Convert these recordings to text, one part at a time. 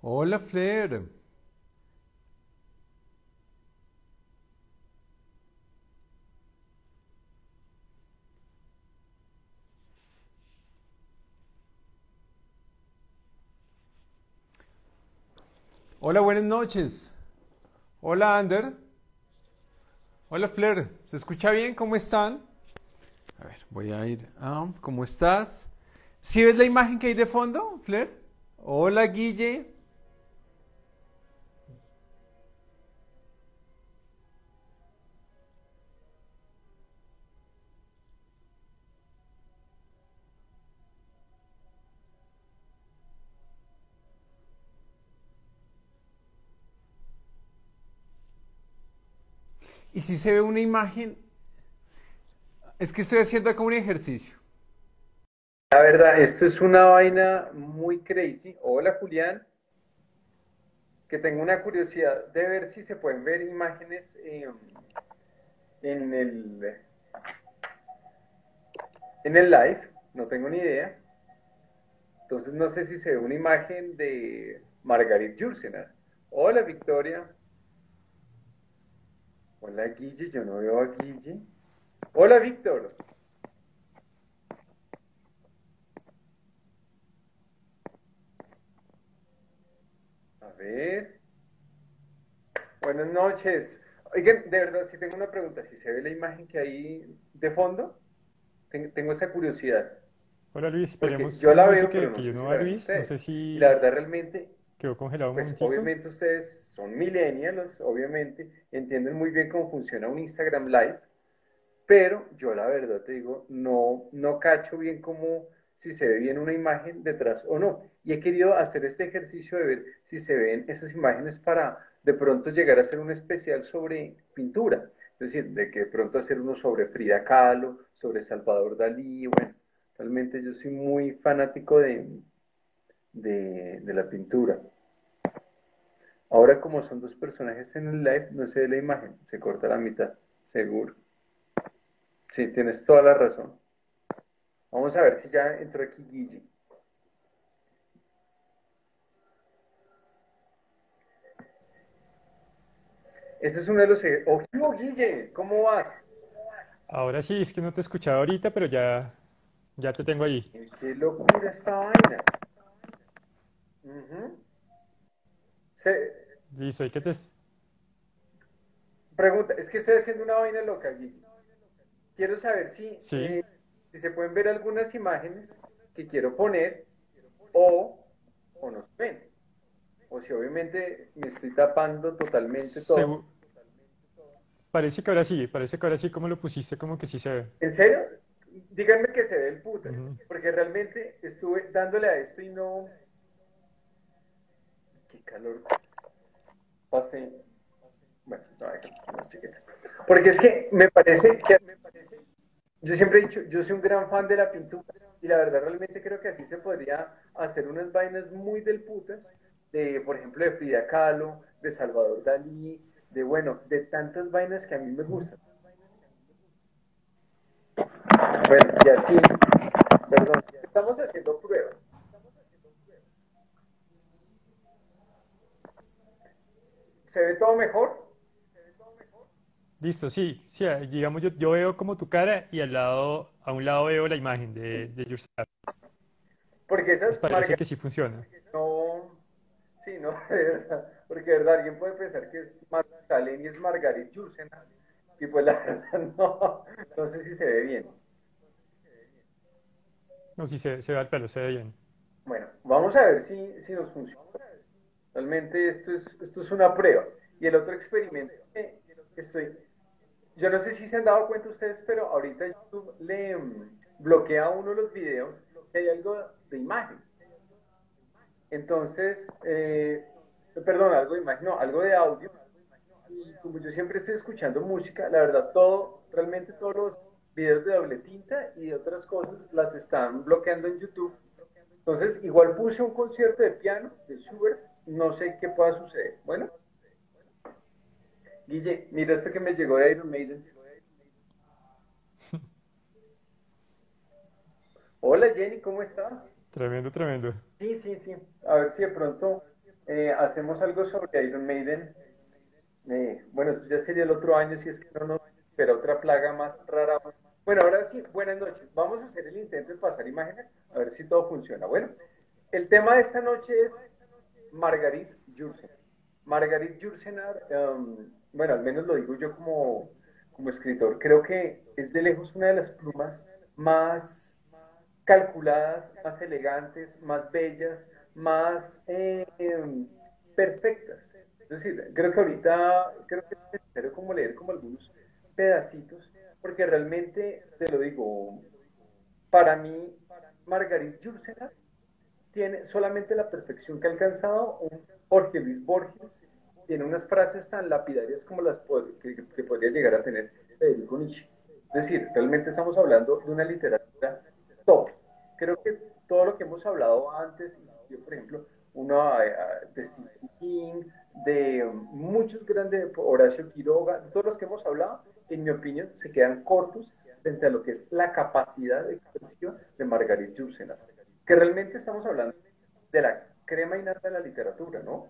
Hola, Flair. Hola, buenas noches. Hola, Ander. Hola, Flair. ¿Se escucha bien? ¿Cómo están? A ver, voy a ir. ¿Cómo estás? ¿Sí ves la imagen que hay de fondo, Flair? Hola, Guille. Y si se ve una imagen, es que estoy haciendo acá un ejercicio. La verdad, esto es una vaina muy crazy. Hola Julián, que tengo una curiosidad de ver si se pueden ver imágenes en el live. No tengo ni idea. Entonces no sé si se ve una imagen de Margarit Jursenar. Hola Victoria. Hola Guille, yo no veo a Guille. Hola Víctor. A ver. Buenas noches. Oigan, de verdad, si tengo una pregunta. Si se ve la imagen que hay de fondo, tengo esa curiosidad. Hola Luis, Porque esperemos yo un la momento veo, pero no que yo sé no si va la ven Luis, no sé ustedes. Y la si verdad, realmente, quedó congelado un pues momentico. obviamente ustedes son millennials, obviamente, entienden muy bien cómo funciona un Instagram Live, pero yo la verdad te digo, no cacho bien cómo, si se ve bien una imagen detrás o no. Y he querido hacer este ejercicio de ver si se ven esas imágenes para de pronto llegar a hacer un especial sobre pintura. Es decir, de que de pronto hacer uno sobre Frida Kahlo, sobre Salvador Dalí, bueno, realmente yo soy muy fanático de la pintura. Ahora como son dos personajes en el live, no se ve la imagen, se corta la mitad, seguro. Sí, tienes toda la razón. Vamos a ver si ya entró aquí Guille. Ese es uno de los... ¡Oh, Guille! ¿Cómo vas? Ahora sí, es que no te escuchaba ahorita, pero ya te tengo ahí. ¡Qué locura esta vaina! Ujú. Se... Listo, ahí que te... Pregunta, es que estoy haciendo una vaina loca, Guille. Quiero saber Sí, si se pueden ver algunas imágenes que quiero poner o, o no se ven. O si obviamente me estoy tapando totalmente todo. segu- parece que ahora sí como lo pusiste, como que sí se ve. ¿En serio? Díganme que se ve el puta, Ujú. porque realmente estuve dándole a esto y no... Qué calor pasé. Bueno, no, más chiquita. Porque es que me parece que yo siempre he dicho, yo soy un gran fan de la pintura y la verdad realmente creo que así se podría hacer unas vainas muy del putas, de, por ejemplo, de Frida Kahlo, de Salvador Dalí, de, bueno, de tantas vainas que a mí me gustan. Bueno, y así, perdón, estamos haciendo pruebas. ¿Se ve todo mejor? Listo, sí, sí, digamos yo veo como tu cara y a un lado veo la imagen de Yourself. Porque Entonces esas parece marcas que sí funciona. no, sí, no, de verdad, porque de verdad alguien puede pensar que es Magdalena y es Margarit Jursenar, y pues la verdad no sé si se ve bien. No, sí se ve al pelo, se ve bien. Bueno, vamos a ver si nos funciona. Realmente esto es una prueba. Y el otro experimento que estoy, yo no sé si se han dado cuenta ustedes, pero ahorita YouTube le bloquea a uno los videos que hay algo de imagen. Entonces, perdón, algo de imagen, no, algo de audio. Y como yo siempre estoy escuchando música, la verdad, realmente todos los videos de doble tinta y de otras cosas las están bloqueando en YouTube. Entonces, igual puse un concierto de piano de Schubert, no sé qué pueda suceder. Bueno, Guille, mira esto que me llegó de Iron Maiden. Hola Jenny, ¿cómo estás? Tremendo, tremendo. Sí, sí, sí. A ver si de pronto. hacemos algo sobre Iron Maiden. Bueno, eso ya sería el otro año si es que no nos espera otra plaga más rara. Bueno, ahora sí, buenas noches. Vamos a hacer el intento de pasar imágenes, a ver si todo funciona. Bueno, el tema de esta noche es Margarit Jursenar. Margarit Jursenar, bueno, al menos lo digo yo como escritor, creo que es de lejos una de las plumas más calculadas, más elegantes, más bellas, más perfectas. Es decir, creo que ahorita, creo que es necesario como leer como algunos pedacitos, porque realmente, te lo digo, para mí, Margarit Jursenar tiene solamente la perfección que ha alcanzado un Jorge Luis Borges, tiene unas frases tan lapidarias como las que podría llegar a tener Federico Nietzsche. Es decir, realmente estamos hablando de una literatura top. Creo que todo lo que hemos hablado antes, yo por ejemplo, uno de Stephen King, de muchos grandes, Horacio Quiroga, de todos los que hemos hablado, en mi opinión, se quedan cortos frente a lo que es la capacidad de expresión de Margarit Yourcenar, que realmente estamos hablando de la crema innata de la literatura, ¿no?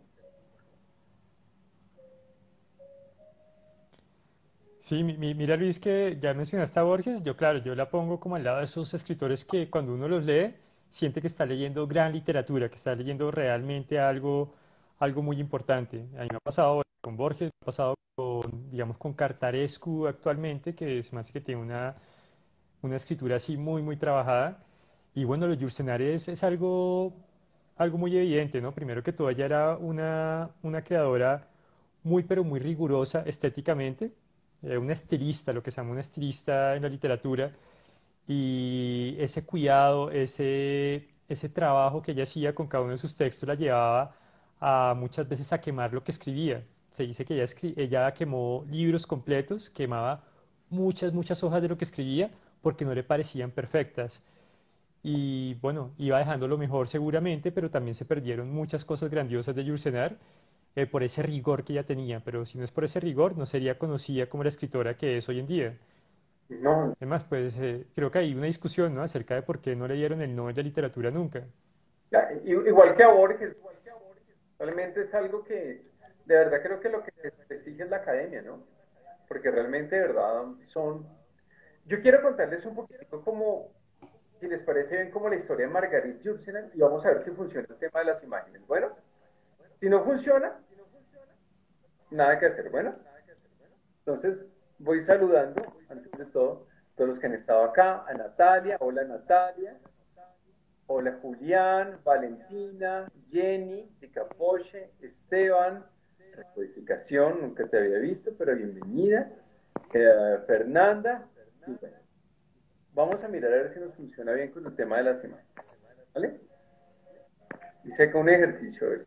Sí, mira Luis que ya mencionaste a Borges, yo claro, yo la pongo como al lado de esos escritores que cuando uno los lee siente que está leyendo gran literatura, que está leyendo realmente algo muy importante. A mí me ha pasado con Borges, me ha pasado con, digamos, con Cartarescu actualmente, que se me hace que tiene una escritura así muy trabajada. Y bueno, los Yursenares es algo muy evidente, ¿no? Primero que todo, ella era una creadora pero muy rigurosa estéticamente, una estilista, lo que se llama una estilista en la literatura, y ese cuidado, ese trabajo que ella hacía con cada uno de sus textos la llevaba a muchas veces a quemar lo que escribía. Se dice que ella quemó libros completos, quemaba muchas hojas de lo que escribía porque no le parecían perfectas. Y bueno, iba dejando lo mejor seguramente, pero también se perdieron muchas cosas grandiosas de Yursenar por ese rigor que ella tenía. Pero si no es por ese rigor, no sería conocida como la escritora que es hoy en día. No, Además, pues creo que hay una discusión, ¿no? Acerca de por qué no le dieron el Nobel de Literatura nunca. igual que a Borges, realmente es algo que de verdad creo que lo que desprestigia es la academia, ¿no? Porque realmente, de verdad, son... Yo quiero contarles un poquito como, si les parece bien, como la historia de Margarit Jursenar y vamos a ver si funciona el tema de las imágenes. Bueno, si no funciona, nada que hacer. Bueno, entonces voy saludando, antes de todo, todos los que han estado acá, a Natalia, hola Natalia, hola Julián, Valentina, Jenny, Ticapoche, Esteban, Recodificación, nunca te había visto, pero bienvenida, Fernanda, y bueno, vamos a mirar a ver si nos funciona bien con el tema de las imágenes, ¿vale? Hice acá un ejercicio, a ver.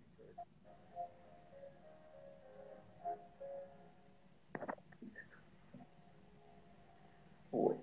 Listo. Bueno.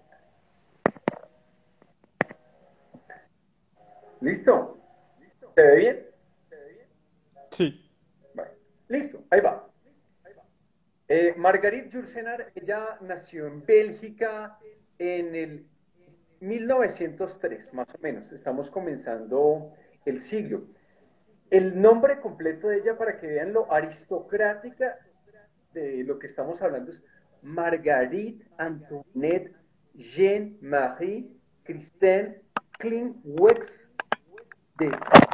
¿Listo? ¿Se ve bien? Sí, Vale. Listo, ahí va. Margarit Yourcenar, ella nació en Bélgica en el 1903, más o menos. Estamos comenzando el siglo. El nombre completo de ella, para que vean lo aristocrática de lo que estamos hablando, es Marguerite Antoinette Jean-Marie Christine Klimwecks de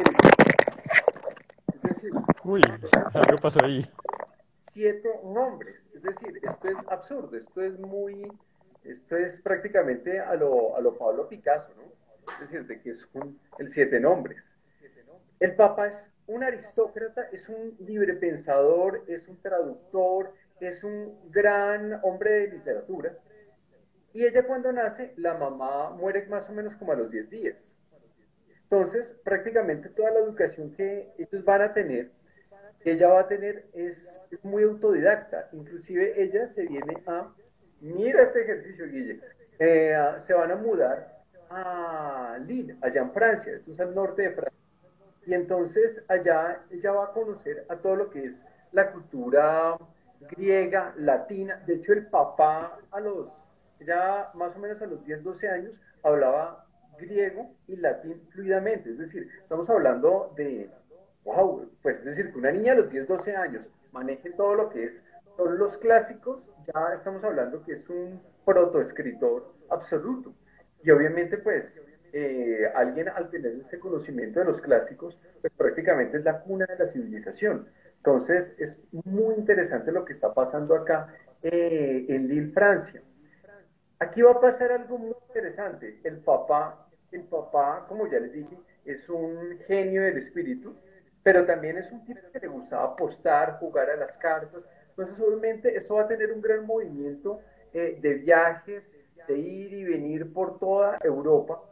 Es decir, uy, algo pasó ahí. 7 nombres. Es decir, esto es absurdo, esto es prácticamente a lo Pablo Picasso, ¿no? Es decir, de que es el 7 nombres. El Papa es un aristócrata, es un librepensador, es un traductor, es un gran hombre de literatura. Y ella cuando nace, la mamá muere más o menos como a los 10 días. Entonces, prácticamente toda la educación que ellos van a tener, ella va a tener, es muy autodidacta. Inclusive ella se viene mira este ejercicio, Guille, se van a mudar a Lille, allá en Francia, esto es al norte de Francia. Y entonces allá ella va a conocer a todo lo que es la cultura griega, latina. De hecho, el papá ya más o menos a los 10 12 años, hablaba griego y latín fluidamente. Es decir, estamos hablando wow, pues es decir, que una niña a los 10, 12 años maneje todo lo que son los clásicos, ya estamos hablando que es un protoescritor absoluto. Y obviamente, pues, alguien al tener ese conocimiento de los clásicos, pues prácticamente es la cuna de la civilización. Entonces, es muy interesante lo que está pasando acá en Lille, Francia. Aquí va a pasar algo muy interesante. El papá, como ya les dije, es un genio del espíritu, pero también es un tipo que le gustaba apostar, jugar a las cartas. Entonces, obviamente, eso va a tener un gran movimiento de viajes, de ir y venir por toda Europa.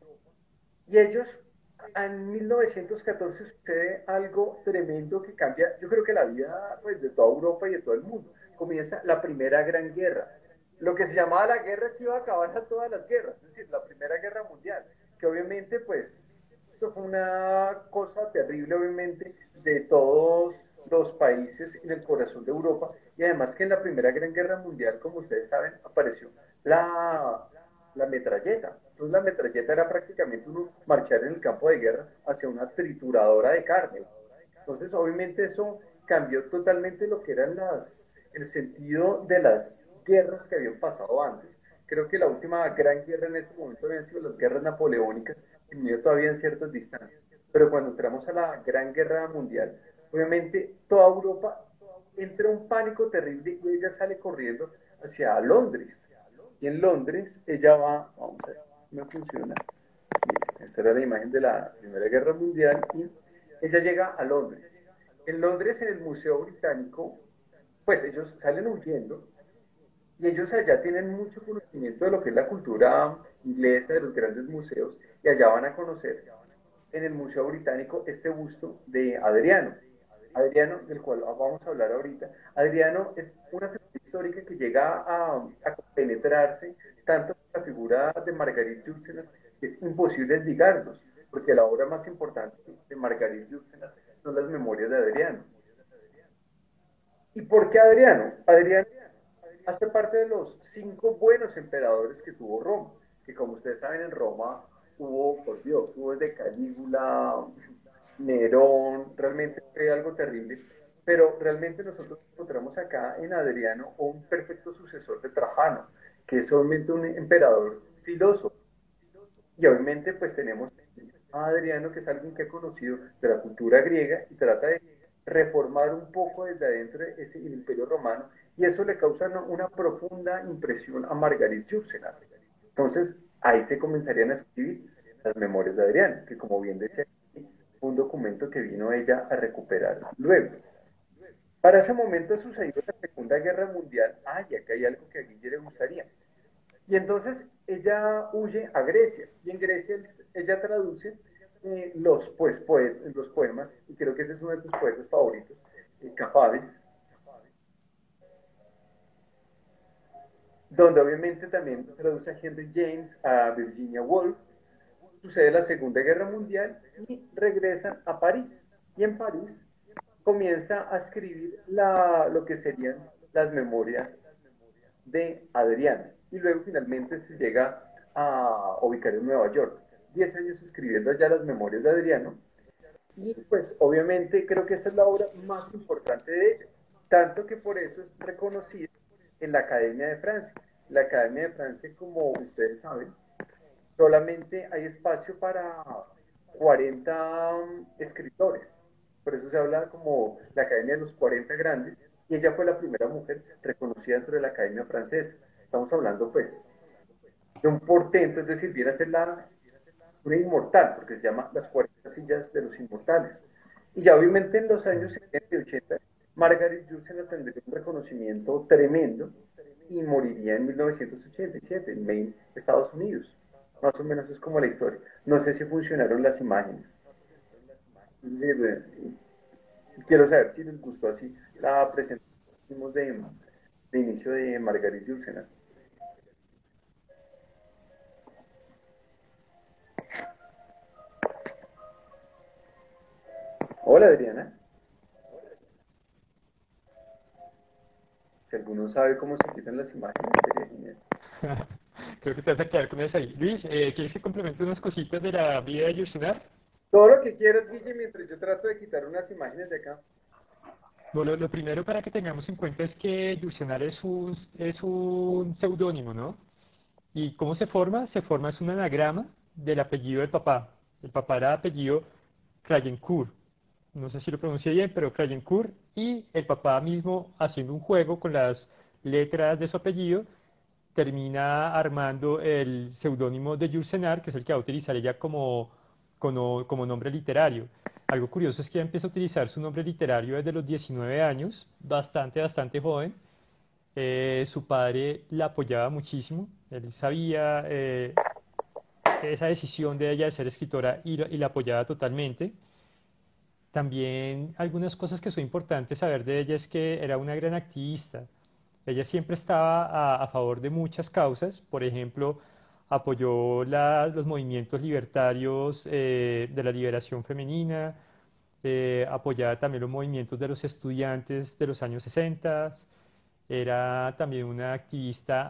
Y ellos, en 1914 sucede algo tremendo que cambia, yo creo que la vida pues, de toda Europa y de todo el mundo. Comienza la Primera Gran Guerra, lo que se llamaba la guerra que iba a acabar a todas las guerras, es decir, la Primera Guerra Mundial, que obviamente pues eso fue una cosa terrible obviamente de todos los países en el corazón de Europa y además que en la Primera Gran Guerra Mundial, como ustedes saben, apareció la, la metralleta. Entonces la metralleta era prácticamente uno marchar en el campo de guerra hacia una trituradora de carne. Entonces obviamente eso cambió totalmente lo que eran el sentido de las guerras que habían pasado antes. Creo que la última gran guerra en ese momento habían sido las guerras napoleónicas, que medio todavía en ciertas distancias. Pero cuando entramos a la Gran Guerra Mundial, obviamente toda Europa entra un pánico terrible y ella sale corriendo hacia Londres. Y en Londres ella va, vamos a ver, no funciona. Esta era la imagen de la Primera Guerra Mundial y ella llega a Londres. En Londres, en el Museo Británico, pues ellos salen huyendo y ellos allá tienen mucho conocimiento de lo que es la cultura inglesa, de los grandes museos, y allá van a conocer en el Museo Británico este busto de Adriano. Adriano, del cual vamos a hablar ahorita. Adriano es una figura histórica que llega a penetrarse tanto con la figura de Marguerite Yourcenar, que es imposible ligarlos, porque la obra más importante de Marguerite Yourcenar son las memorias de Adriano. ¿Y por qué Adriano? Adriano hace parte de los 5 buenos emperadores que tuvo Roma, que como ustedes saben en Roma hubo, por Dios, hubo desde Calígula, Nerón, realmente fue algo terrible, pero realmente nosotros encontramos acá en Adriano un perfecto sucesor de Trajano, que es obviamente un emperador filósofo, y obviamente pues tenemos a Adriano, que es alguien que ha conocido de la cultura griega y trata de reformar un poco desde adentro ese el imperio romano y eso le causa una profunda impresión a Marguerite Yourcenar. Entonces, ahí se comenzarían a escribir las memorias de Adriano, que como bien decía, un documento que vino ella a recuperar luego. Para ese momento ha sucedido la Segunda Guerra Mundial. Y acá hay algo que a Guille le gustaría. Y entonces ella huye a Grecia y en Grecia ella traduce los poemas, y creo que ese es uno de tus poetas favoritos, Cafades, donde obviamente también traduce a Henry James, a Virginia Woolf. Sucede la Segunda Guerra Mundial y regresa a París. Y en París comienza a escribir lo que serían las memorias de Adriano. Y luego finalmente se llega a ubicar en Nueva York. 10 años escribiendo allá las memorias de Adriano. Y pues obviamente creo que esta es la obra más importante de ella. Tanto que por eso es reconocida en la Academia de Francia. La Academia de Francia, como ustedes saben, solamente hay espacio para 40 escritores. Por eso se habla como la Academia de los 40 grandes. Y ella fue la primera mujer reconocida dentro de la Academia Francesa. Estamos hablando, pues, de un portento, es decir, viene a ser una inmortal, porque se llama Las 40 sillas de los inmortales. Y ya obviamente en los años 70 y 80, Margaret Yourcenar tendría un reconocimiento tremendo y moriría en 1987 en Maine, Estados Unidos. Más o menos es como la historia. No sé si funcionaron las imágenes. Es decir, quiero saber si les gustó así la presentación de inicio de Margaret Yourcenar. Hola Adriana, si alguno sabe cómo se quitan las imágenes, sería genial. Creo que te vas a quedar con eso ahí. Luis, ¿quieres que complemente unas cositas de la vida de Yourcenar? Todo lo que quieras, Guille, mientras yo trato de quitar unas imágenes de acá. Bueno, lo primero para que tengamos en cuenta es que Dulcenar es un seudónimo, ¿no? ¿Y cómo se forma? Se forma es un anagrama del apellido del papá. El papá era apellido Crayencourt. No sé si lo pronuncié bien, pero Crayencourt. Y el papá mismo, haciendo un juego con las letras de su apellido, termina armando el seudónimo de Yursenar, que es el que va a utilizar ella como nombre literario. Algo curioso es que ella empieza a utilizar su nombre literario desde los 19 años, bastante joven. Su padre la apoyaba muchísimo, él sabía esa decisión de ella de ser escritora y la apoyaba totalmente. También algunas cosas que son importantes saber de ella es que era una gran activista. Ella siempre estaba a favor de muchas causas, por ejemplo, apoyó los movimientos libertarios de la liberación femenina, apoyaba también los movimientos de los estudiantes de los años 60, era también una activista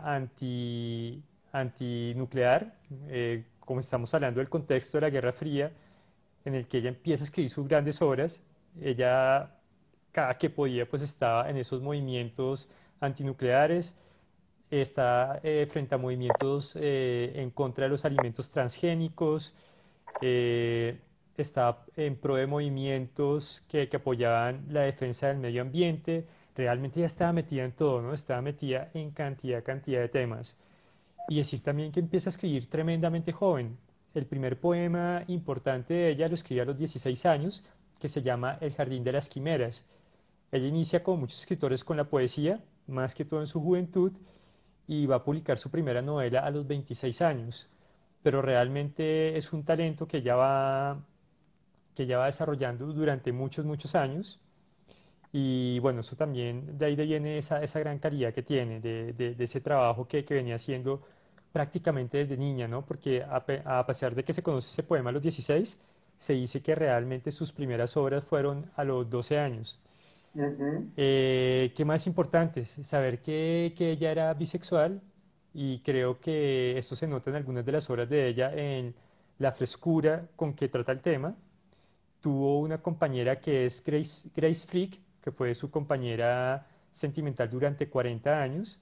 antinuclear, como estamos hablando del contexto de la Guerra Fría, en el que ella empieza a escribir sus grandes obras. Ella, cada que podía, pues estaba en esos movimientos antinucleares, está frente a movimientos en contra de los alimentos transgénicos, eh, está en pro de movimientos que apoyaban la defensa del medio ambiente. Realmente ella estaba metida en todo, ¿no? Estaba metida en cantidad de temas. Y decir también que empieza a escribir tremendamente joven. El primer poema importante de ella lo escribió a los 16 años, que se llama El jardín de las quimeras. Ella inicia, como muchos escritores, con la poesía, más que todo en su juventud, y va a publicar su primera novela a los 26 años. Pero realmente es un talento que ella va desarrollando durante muchos años. Y bueno, eso también, de ahí viene esa gran calidad que tiene, de ese trabajo que venía haciendo prácticamente desde niña, ¿no? Porque a pesar de que se conoce ese poema a los 16, se dice que realmente sus primeras obras fueron a los 12 años. Ujú. ¿Qué más importante? Saber que ella era bisexual y creo que esto se nota en algunas de las obras de ella, en la frescura con que trata el tema. Tuvo una compañera que es Grace Frick, que fue su compañera sentimental durante 40 años.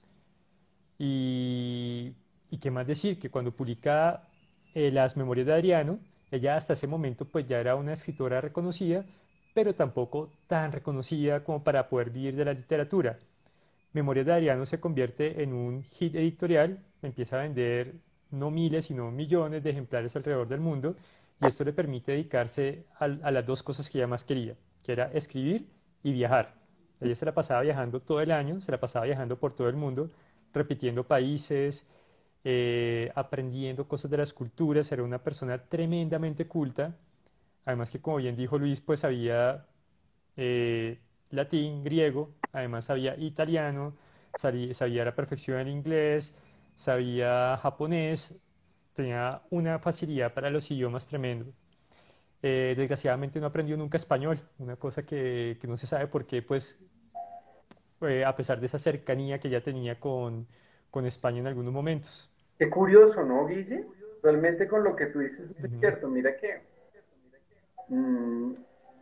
Y, y qué más decir, que cuando publica Las Memorias de Adriano, ella hasta ese momento pues ya era una escritora reconocida, pero tampoco tan reconocida como para poder vivir de la literatura. Memorias de Adriano se convierte en un hit editorial, empieza a vender no miles, sino millones de ejemplares alrededor del mundo, y esto le permite dedicarse a las dos cosas que ella más quería, que era escribir y viajar. Ella se la pasaba viajando todo el año, se la pasaba viajando por todo el mundo, repitiendo países, aprendiendo cosas de las culturas, era una persona tremendamente culta, además que como bien dijo Luis, pues sabía eh, latín, griego, además sabía italiano, sabía a la perfección el inglés, sabía japonés, tenía una facilidad para los idiomas tremendo. Desgraciadamente no aprendió nunca español, una cosa que no se sabe por qué, pues a pesar de esa cercanía que ya tenía con España en algunos momentos. Qué curioso, ¿no, Guille? Realmente con lo que tú dices es muy Ujú. cierto. Mira que mm,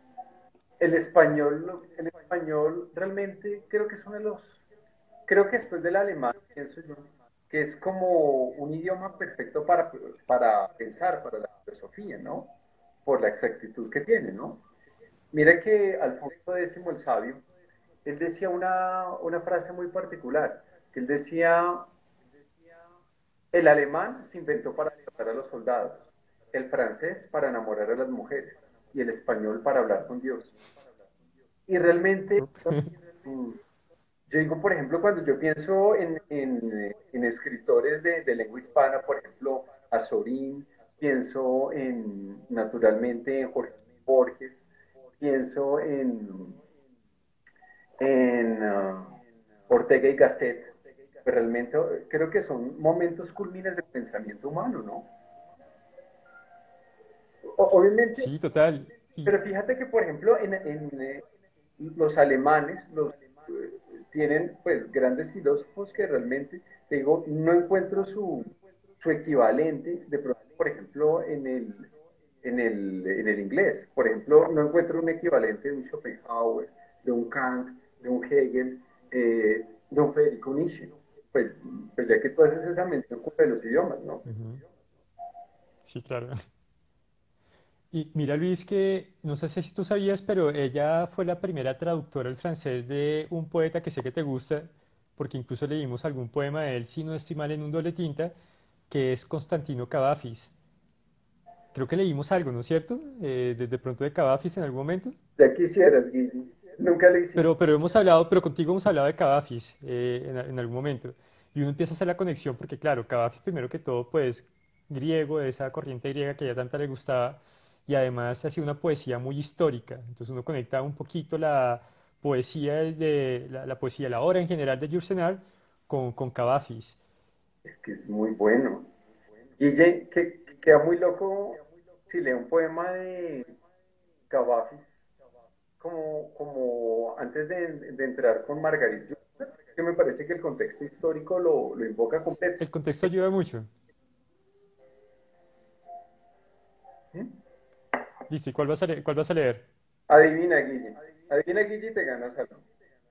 el español realmente creo que es uno de los, creo que después del alemán, pienso yo, que es como un idioma perfecto para pensar, para la filosofía, ¿no? Por la exactitud que tiene, ¿no? Mira que Alfonso X el Sabio, él decía una frase muy particular, que él decía, el alemán se inventó para matar a los soldados, el francés para enamorar a las mujeres y el español para hablar con Dios. Y realmente, mm, yo digo, por ejemplo, cuando yo pienso en escritores de lengua hispana, por ejemplo, Azorín, pienso naturalmente en Jorge Borges, pienso en Ortega y Gasset, pero realmente creo que son momentos culmines del pensamiento humano, ¿no? Obviamente, Sí, total. Y pero fíjate que, por ejemplo, los alemanes tienen pues grandes filósofos que realmente, te digo, no encuentro su equivalente, de pronto, por ejemplo, en el inglés. Por ejemplo, no encuentro un equivalente de un Schopenhauer, de un Kant, de un Hegel, de un Federico Nietzsche. Pues, pues ya que tú haces esa mención con los idiomas, ¿no? Ujú. Sí, claro. Y mira, Luis, que no sé si tú sabías, pero ella fue la primera traductora al francés de un poeta que sé que te gusta, porque incluso leímos algún poema de él, si no estoy mal, en un doble tinta, que es Constantino Cavafis. Creo que leímos algo, ¿no es cierto? De pronto de Cavafis en algún momento. Ya quisieras, Guille. Nunca le hiciste. Pero hemos hablado, pero contigo hemos hablado de Cavafis en algún momento. Y uno empieza a hacer la conexión porque, claro, Cavafis primero que todo, pues, griego, de esa corriente griega que a ella tanta le gustaba, y además hacía una poesía muy histórica. Entonces uno conecta un poquito la poesía la poesía, la obra en general de Jursenar con Cavafis. Es que es muy bueno. Guille, que queda muy loco si lee un poema de Cavafis, como antes de entrar con Margarita, que me parece que el contexto histórico lo invoca completo. El contexto ayuda mucho. ¿Mm? Listo, ¿y cuál vas a leer? Adivina, Guille. Adivina, Guille, y te ganas algo.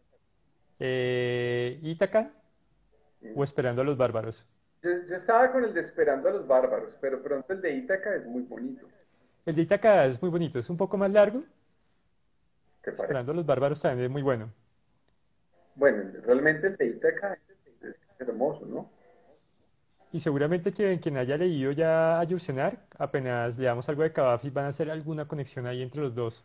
¿Ítaca ¿Mm? o Esperando a los Bárbaros? Yo estaba con el de Esperando a los Bárbaros, pero pronto el de Ítaca es muy bonito. El de Ítaca es muy bonito, es un poco más largo. ¿Te parece? Esperando a los Bárbaros también es muy bueno. Bueno, realmente el de Ítaca es hermoso, ¿no? Y seguramente quien haya leído ya a Yursenar, apenas leamos algo de Cavafis, van a hacer alguna conexión ahí entre los dos.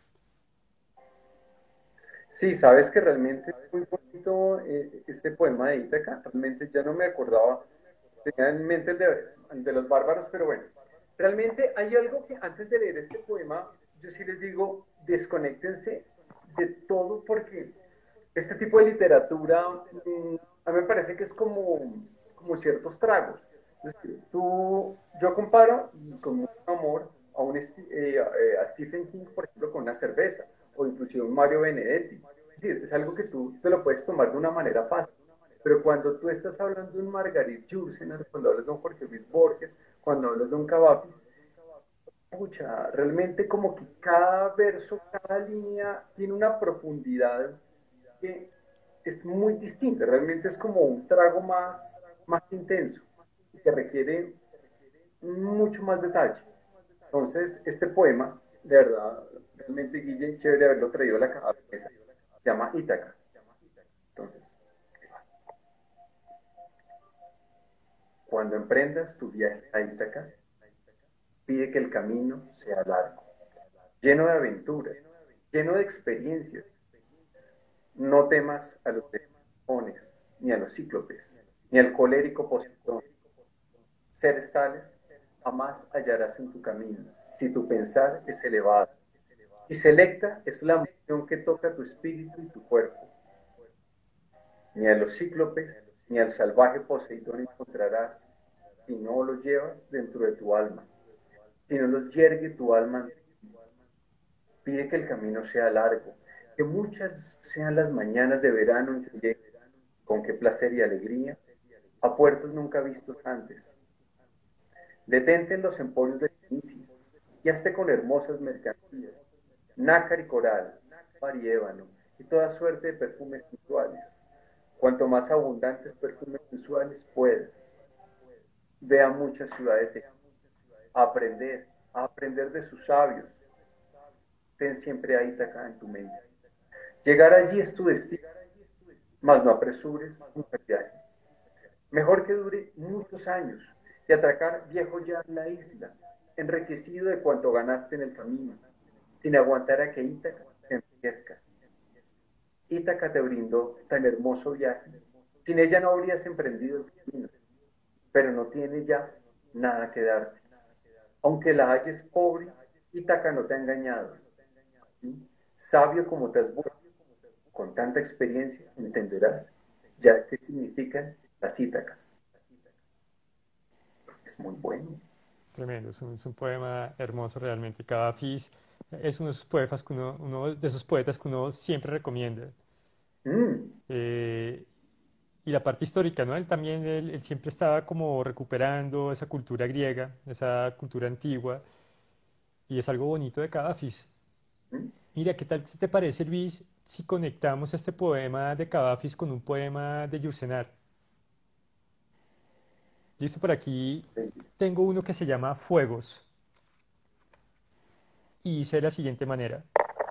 Sí, sabes que realmente es muy bonito este poema de Ítaca. Realmente ya no me acordaba, tenía en mente el de los bárbaros, pero bueno. Realmente hay algo que antes de leer este poema, yo sí les digo, desconéctense de todo porque este tipo de literatura a mí me parece que es como ciertos tragos. Es decir, yo comparo con mucho amor a Stephen King, por ejemplo, con una cerveza, o inclusive un Mario Benedetti. Es decir, es algo que tú te lo puedes tomar de una manera fácil. Pero cuando tú estás hablando de un Margarit Jursenar, cuando hablas de un Jorge Luis Borges, cuando hablas de un Cavafis, escucha, realmente como que cada verso, cada línea tiene una profundidad que es muy distinta. Realmente es como un trago más intenso, que requiere mucho más detalle. Entonces, este poema, de verdad, realmente Guille, chévere haberlo traído a la cabeza, se llama Ítaca. Entonces, cuando emprendas tu viaje a Ítaca, pide que el camino sea largo, lleno de aventuras, lleno de experiencias. No temas a los demonios, ni a los cíclopes, ni al colérico Poseidón. Seres tales jamás hallarás en tu camino, si tu pensar es elevado. Y selecta es la emoción que toca tu espíritu y tu cuerpo. Ni a los cíclopes, ni al salvaje Poseidón encontrarás si no los llevas dentro de tu alma, si no los yergue tu alma. Pide que el camino sea largo, que muchas sean las mañanas de verano en que llegues, con qué placer y alegría, a puertos nunca vistos antes. Detente en los emporios de Fenicia y hazte con hermosas mercancías, nácar y coral, mar y ébano, y toda suerte de perfumes sensuales. Cuanto más abundantes perfumes sensuales puedas. Ve a muchas ciudades a aprender de sus sabios. Ten siempre a Ítaca en tu mente. Llegar allí es tu destino, mas no apresures nunca el viaje. Mejor que dure muchos años y atracar viejo ya en la isla, enriquecido de cuanto ganaste en el camino, sin aguantar a que Ítaca te enriquezca. Ítaca te brindó tan hermoso viaje, sin ella no habrías emprendido el camino, pero no tiene ya nada que darte. Aunque la halles pobre, Ítaca no te ha engañado. ¿Sí? Sabio como te has vuelto, con tanta experiencia, entenderás ya qué significan las Ítacas. Es muy bueno. Tremendo, es un poema hermoso realmente. Cavafis es uno de esos poetas uno de esos poetas que uno siempre recomienda. Mm, Eh, y la parte histórica, ¿no? Él siempre estaba como recuperando esa cultura griega, esa cultura antigua. Y es algo bonito de Cavafis. ¿Mm? Mira, ¿qué tal si te parece, Luis, si conectamos este poema de Cavafis con un poema de Yursenar? Listo, por aquí tengo uno que se llama Fuegos y dice de la siguiente manera.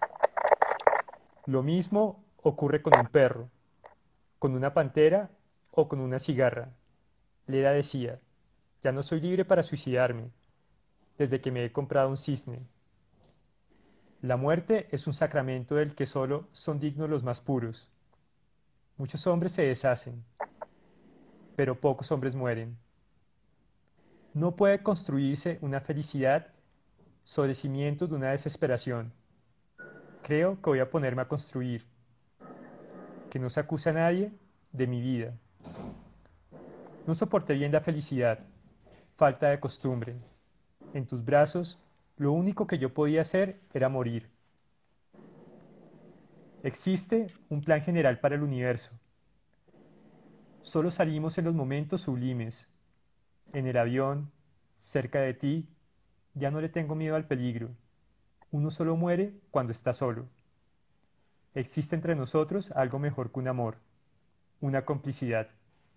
Lo mismo ocurre con un perro, con una pantera o con una cigarra. Leda decía, ya no soy libre para suicidarme, desde que me he comprado un cisne. La muerte es un sacramento del que solo son dignos los más puros. Muchos hombres se deshacen, pero pocos hombres mueren. No puede construirse una felicidad sobre cimientos de una desesperación. Creo que voy a ponerme a construir, que no se acusa a nadie de mi vida. No soporté bien la felicidad, falta de costumbre. En tus brazos, lo único que yo podía hacer era morir. Existe un plan general para el universo. Solo salimos en los momentos sublimes. En el avión, cerca de ti, ya no le tengo miedo al peligro. Uno solo muere cuando está solo. Existe entre nosotros algo mejor que un amor, una complicidad.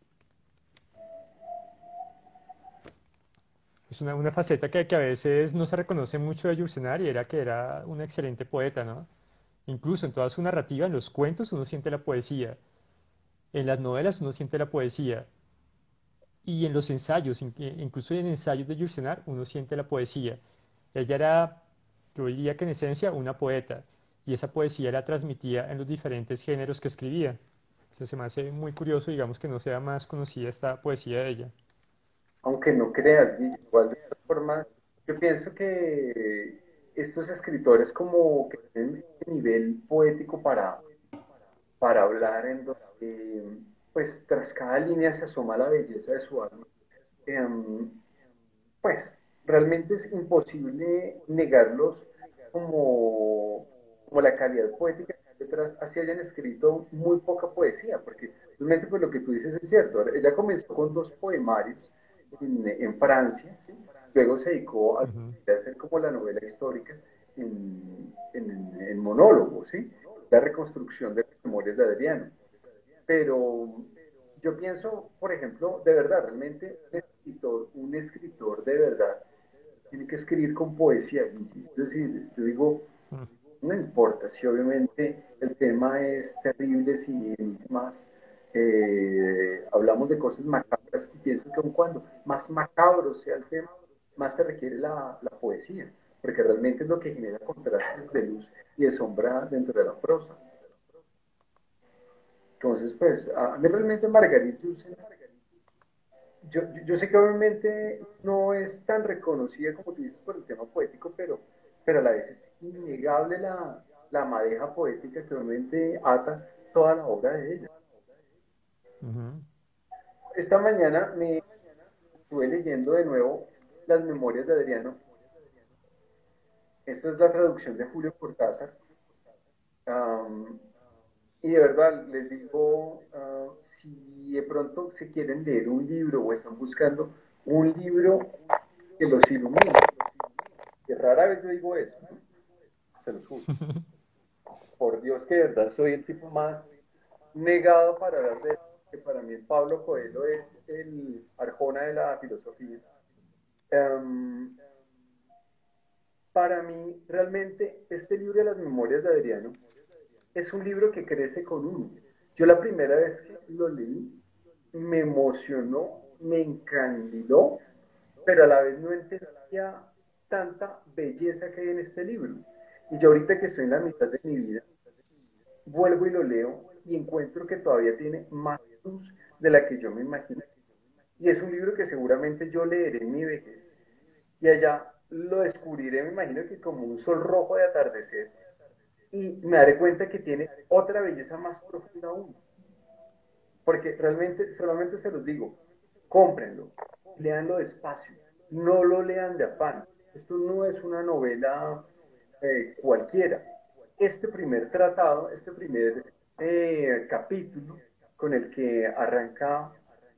Es una faceta que a veces no se reconoce mucho de Yursenar y era que era un excelente poeta, ¿no? Incluso en toda su narrativa, en los cuentos uno siente la poesía, en las novelas uno siente la poesía y en los ensayos, incluso en ensayos de Yursenar uno siente la poesía. Ella era, yo diría que en esencia, una poeta y esa poesía la transmitía en los diferentes géneros que escribía. O sea, se me hace muy curioso, digamos, que no sea más conocida esta poesía de ella. Aunque no creas, Guille, igual de todas formas, yo pienso que estos escritores como que tienen este nivel poético para hablar en donde, pues tras cada línea se asoma la belleza de su alma, em, pues realmente es imposible negarlos como, como la calidad poética que hay detrás, así hayan escrito muy poca poesía, porque realmente pues lo que tú dices es cierto. Ella comenzó con dos poemarios en Francia, ¿sí? Luego se dedicó a Ujú. hacer como la novela histórica en monólogo, ¿sí? La reconstrucción de las memorias de Adriano. Pero yo pienso, por ejemplo, de verdad, realmente un escritor de verdad tiene que escribir con poesía. Es decir, yo digo, Mm. no importa si obviamente el tema es terrible, si más hablamos de cosas macabras, y pienso que aun cuando más macabro sea el tema, más se requiere la poesía, porque realmente es lo que genera contrastes de luz y de sombra dentro de la prosa. Entonces, pues, a mí realmente Margarit Jusen, yo sé que obviamente no es tan reconocida como tú dices por el tema poético, pero a la vez es innegable la madeja poética que obviamente ata toda la obra de ella. Ujú. Esta mañana me estuve leyendo de nuevo las memorias de Adriano. Esta es la traducción de Julio Cortázar. Um, y de verdad, les digo, si de pronto se quieren leer un libro o están buscando un libro que los ilumine, que rara vez yo digo eso, ¿no? Se los juro. Por Dios que de verdad soy el tipo más negado para hablar de eso, que para mí el Pablo Coelho es el Arjona de la filosofía. Um, para mí, realmente, este libro de las memorias de Adriano es un libro que crece con uno. Yo la primera vez que lo leí me emocionó, me encandiló, pero a la vez no entendía tanta belleza que hay en este libro. Y yo ahorita que estoy en la mitad de mi vida, vuelvo y lo leo y encuentro que todavía tiene más luz de la que yo me imagino. Y es un libro que seguramente yo leeré en mi vejez y allá lo descubriré, me imagino que como un sol rojo de atardecer, y me daré cuenta que tiene otra belleza más profunda aún. Porque realmente, solamente se los digo, cómprenlo, leanlo despacio, no lo lean de afán. Esto no es una novela cualquiera. Este primer tratado, este primer capítulo con el que arranca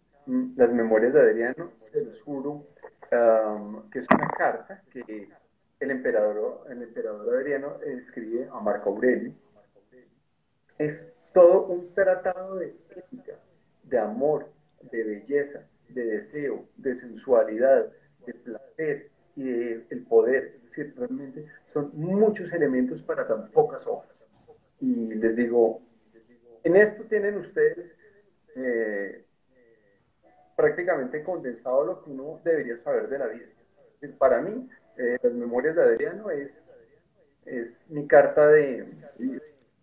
las memorias de Adriano, se los juro que es una carta que el emperador Adriano escribe a Marco Aurelio. Es todo un tratado de ética, de amor, de belleza, de deseo, de sensualidad, de placer y de el poder. Es decir, realmente son muchos elementos para tan pocas hojas. Y les digo, en esto tienen ustedes eh, prácticamente condensado lo que uno debería saber de la vida. Es decir, para mí, las memorias de Adriano es mi carta de vida.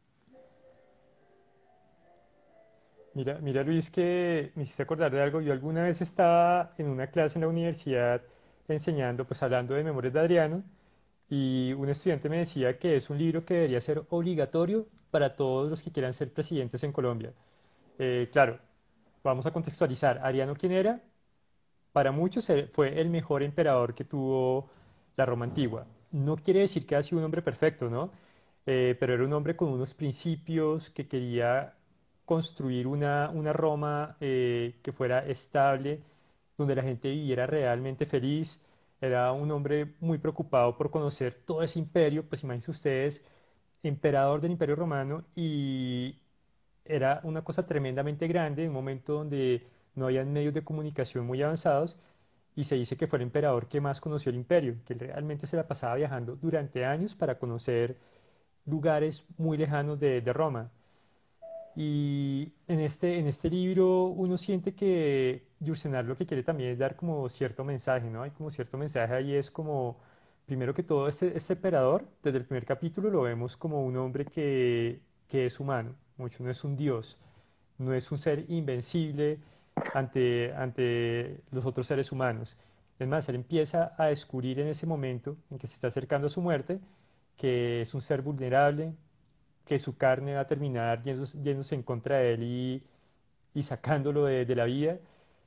Mira Luis, que me hiciste acordar de algo. Yo alguna vez estaba en una clase en la universidad enseñando, pues hablando de Memorias de Adriano, y un estudiante me decía que es un libro que debería ser obligatorio para todos los que quieran ser presidentes en Colombia. Claro, vamos a contextualizar. Adriano, ¿quién era? Para muchos fue el mejor emperador que tuvo la Roma antigua. No quiere decir que haya sido un hombre perfecto, ¿no? Pero era un hombre con unos principios que quería construir una Roma que fuera estable, donde la gente viviera realmente feliz. Era un hombre muy preocupado por conocer todo ese imperio, pues imagínense ustedes, emperador del Imperio Romano, y era una cosa tremendamente grande, en un momento donde no había medios de comunicación muy avanzados, y se dice que fue el emperador que más conoció el imperio, que él realmente se la pasaba viajando durante años para conocer lugares muy lejanos de Roma. Y en este libro uno siente que Yursenar lo que quiere también es dar como cierto mensaje, ¿no? Hay como cierto mensaje ahí, es como, primero que todo, este emperador, desde el primer capítulo lo vemos como un hombre que es humano, mucho, no es un dios, no es un ser invencible ante los otros seres humanos. Es más, él empieza a descubrir en ese momento en que se está acercando a su muerte, que es un ser vulnerable, que su carne va a terminar yéndose en contra de él y sacándolo de la vida.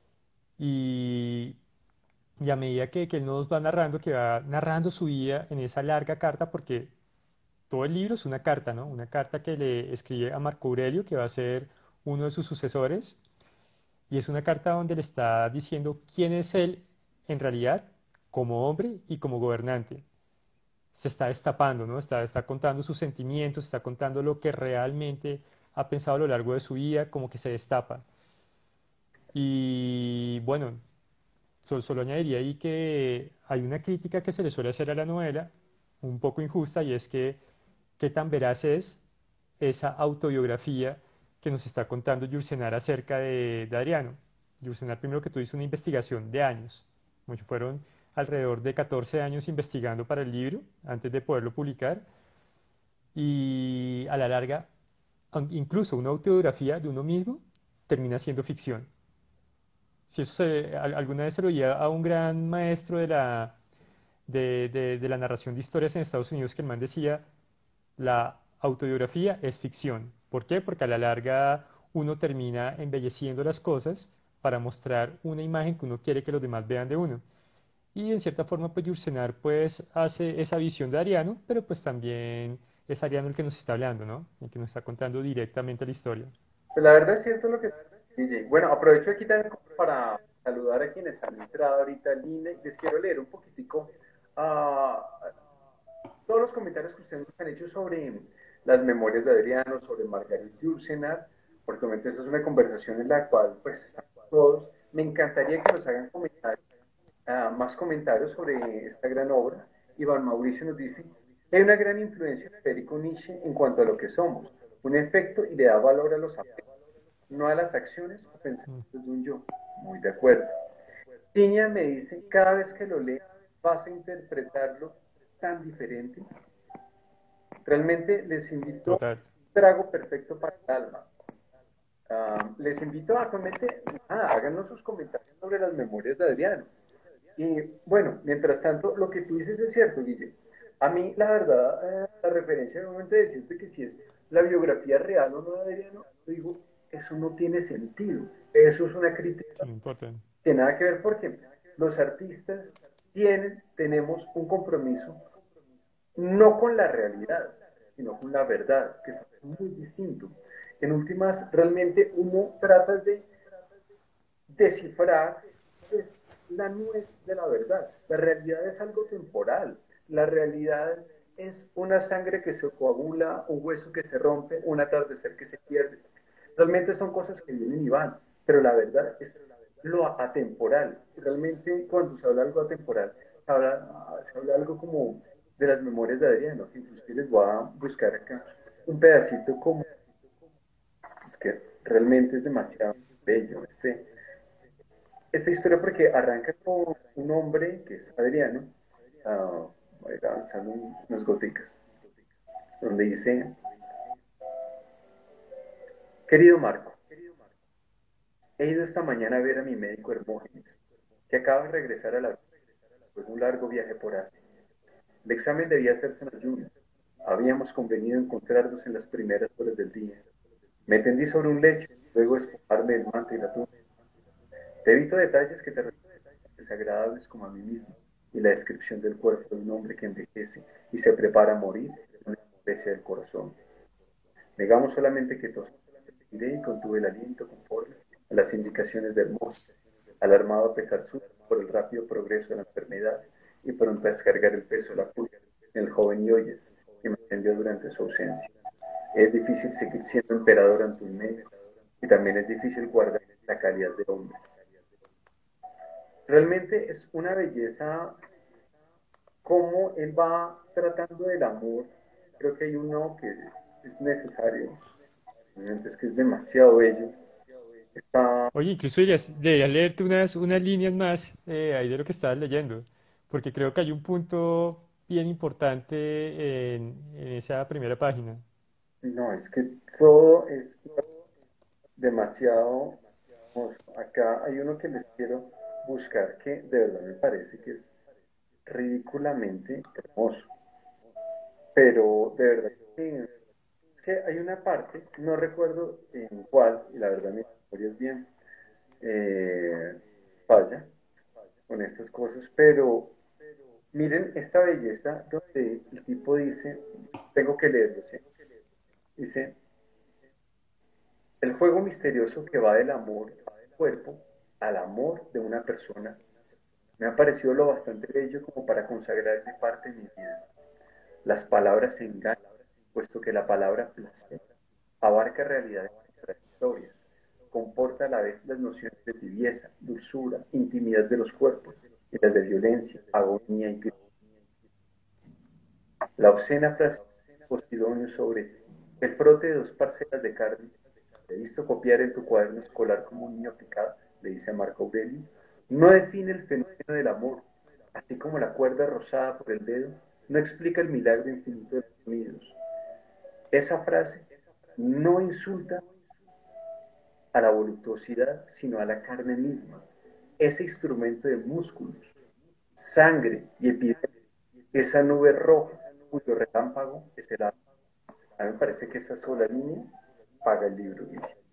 Y, y a medida que él nos va narrando, que va narrando su vida en esa larga carta, porque todo el libro es una carta, ¿no? Una carta que le escribe a Marco Aurelio, que va a ser uno de sus sucesores, y es una carta donde le está diciendo quién es él en realidad como hombre y como gobernante. Se está destapando, ¿no? Está contando sus sentimientos, está contando lo que realmente ha pensado a lo largo de su vida, como que se destapa. Y bueno, solo añadiría ahí que hay una crítica que se le suele hacer a la novela, un poco injusta, y es que qué tan veraz es esa autobiografía que nos está contando Yursenar acerca de Adriano. Yursenar, primero que todo, hizo una investigación de años, mucho fueron alrededor de 14 años investigando para el libro antes de poderlo publicar, y a la larga, incluso una autobiografía de uno mismo termina siendo ficción. Si eso alguna vez se lo oía a un gran maestro de la narración de historias en Estados Unidos, que el man decía, la autobiografía es ficción. ¿Por qué? Porque a la larga uno termina embelleciendo las cosas para mostrar una imagen que uno quiere que los demás vean de uno. Y en cierta forma, pues Yursenar pues hace esa visión de Ariano, pero pues también es Ariano el que nos está hablando, ¿no? El que nos está contando directamente la historia. Pues la verdad es cierto lo que dice. Bueno, aprovecho aquí también para saludar a quienes han entrado ahorita al INE. Les quiero leer un poquitico todos los comentarios que ustedes han hecho sobre las memorias de Adriano, sobre Margarit Yourcenar, porque obviamente esa es una conversación en la cual pues estamos todos. Me encantaría que nos hagan comentarios, más comentarios sobre esta gran obra. Iván Mauricio nos dice, hay una gran influencia de Federico Nietzsche en cuanto a lo que somos, un efecto y le da valor a los afectos, no a las acciones o Mm, pensamientos de un yo. Muy de acuerdo. Tiña me dice, cada vez que lo lees vas a interpretarlo tan diferente. Realmente les invito a total. un trago perfecto para el alma. Les invito a realmente, háganos sus comentarios sobre las memorias de Adriano. Y bueno, mientras tanto, lo que tú dices es cierto, Guille. A mí, la verdad, la referencia de momento de decirte que si es la biografía real o no de Adriano, digo, eso no tiene sentido. Eso es una crítica Sí, no importa. que nada que ver porque los artistas tenemos un compromiso no con la realidad, sino con la verdad, que es muy distinto. En últimas, realmente uno trata de descifrar es la nuez de la verdad. La realidad es algo temporal. La realidad es una sangre que se coagula, un hueso que se rompe, un atardecer que se pierde. Realmente son cosas que vienen y van, pero la verdad es lo atemporal. Realmente cuando se habla de algo atemporal, se habla algo como de las memorias de Adriano, que inclusive les voy a buscar acá un pedacito como, es que realmente es demasiado bello esta historia porque arranca con un hombre que es Adriano, voy a ir avanzando unas goticas, donde dice, querido Marco, he ido esta mañana a ver a mi médico Hermógenes, que acaba de regresar a la vida después de un largo viaje por Asia. El examen debía hacerse en ayuno. Habíamos convenido encontrarnos en las primeras horas del día. Me tendí sobre un lecho, luego despojarme del manto y la túnica. Te evito detalles que te resulten desagradables como a mí mismo, y la descripción del cuerpo de un hombre que envejece y se prepara a morir con la especie del corazón. Negamos solamente que tosí y contuve el aliento conforme a las indicaciones del monje, alarmado a pesar suyo por el rápido progreso de la enfermedad y pronto a descargar el peso de la culpa en el joven Yoyes, que me atendió durante su ausencia. Es difícil seguir siendo emperador ante un médico y también es difícil guardar la calidad de hombre. Realmente es una belleza cómo él va tratando del amor. Creo que hay uno que es necesario. Realmente es que es demasiado bello. Está, Oye, incluso deberías leerte unas líneas más ahí de lo que estabas leyendo, porque creo que hay un punto bien importante en esa primera página. no, es que todo es demasiado hermoso. Acá hay uno que les quiero buscar que de verdad me parece que es ridículamente hermoso. Pero de verdad que es que hay una parte, no recuerdo en cuál, y la verdad mi memoria es bien eh, falla con estas cosas, pero miren esta belleza donde el tipo dice, tengo que leerlo, ¿sí? Dice, el juego misterioso que va del amor al cuerpo al amor de una persona me ha parecido lo bastante bello como para consagrarle parte de mi vida. Las palabras engañan, puesto que la palabra placer abarca realidades contradictorias, comporta a la vez las nociones de tibieza, dulzura, intimidad de los cuerpos y las de violencia, agonía y grito. La obscena frase Posidonio sobre el frote de dos parcelas de carne. Te he visto copiar en tu cuaderno escolar como un niño picado, le dice a Marco Aurelio. No define el fenómeno del amor, así como la cuerda rozada por el dedo no explica el milagro infinito de los unidos. Esa frase no insulta a la voluptuosidad, sino a la carne misma, ese instrumento de músculos, sangre y epidermis, esa nube roja cuyo relámpago es el alma. A mí me parece que esa sola línea paga el libro.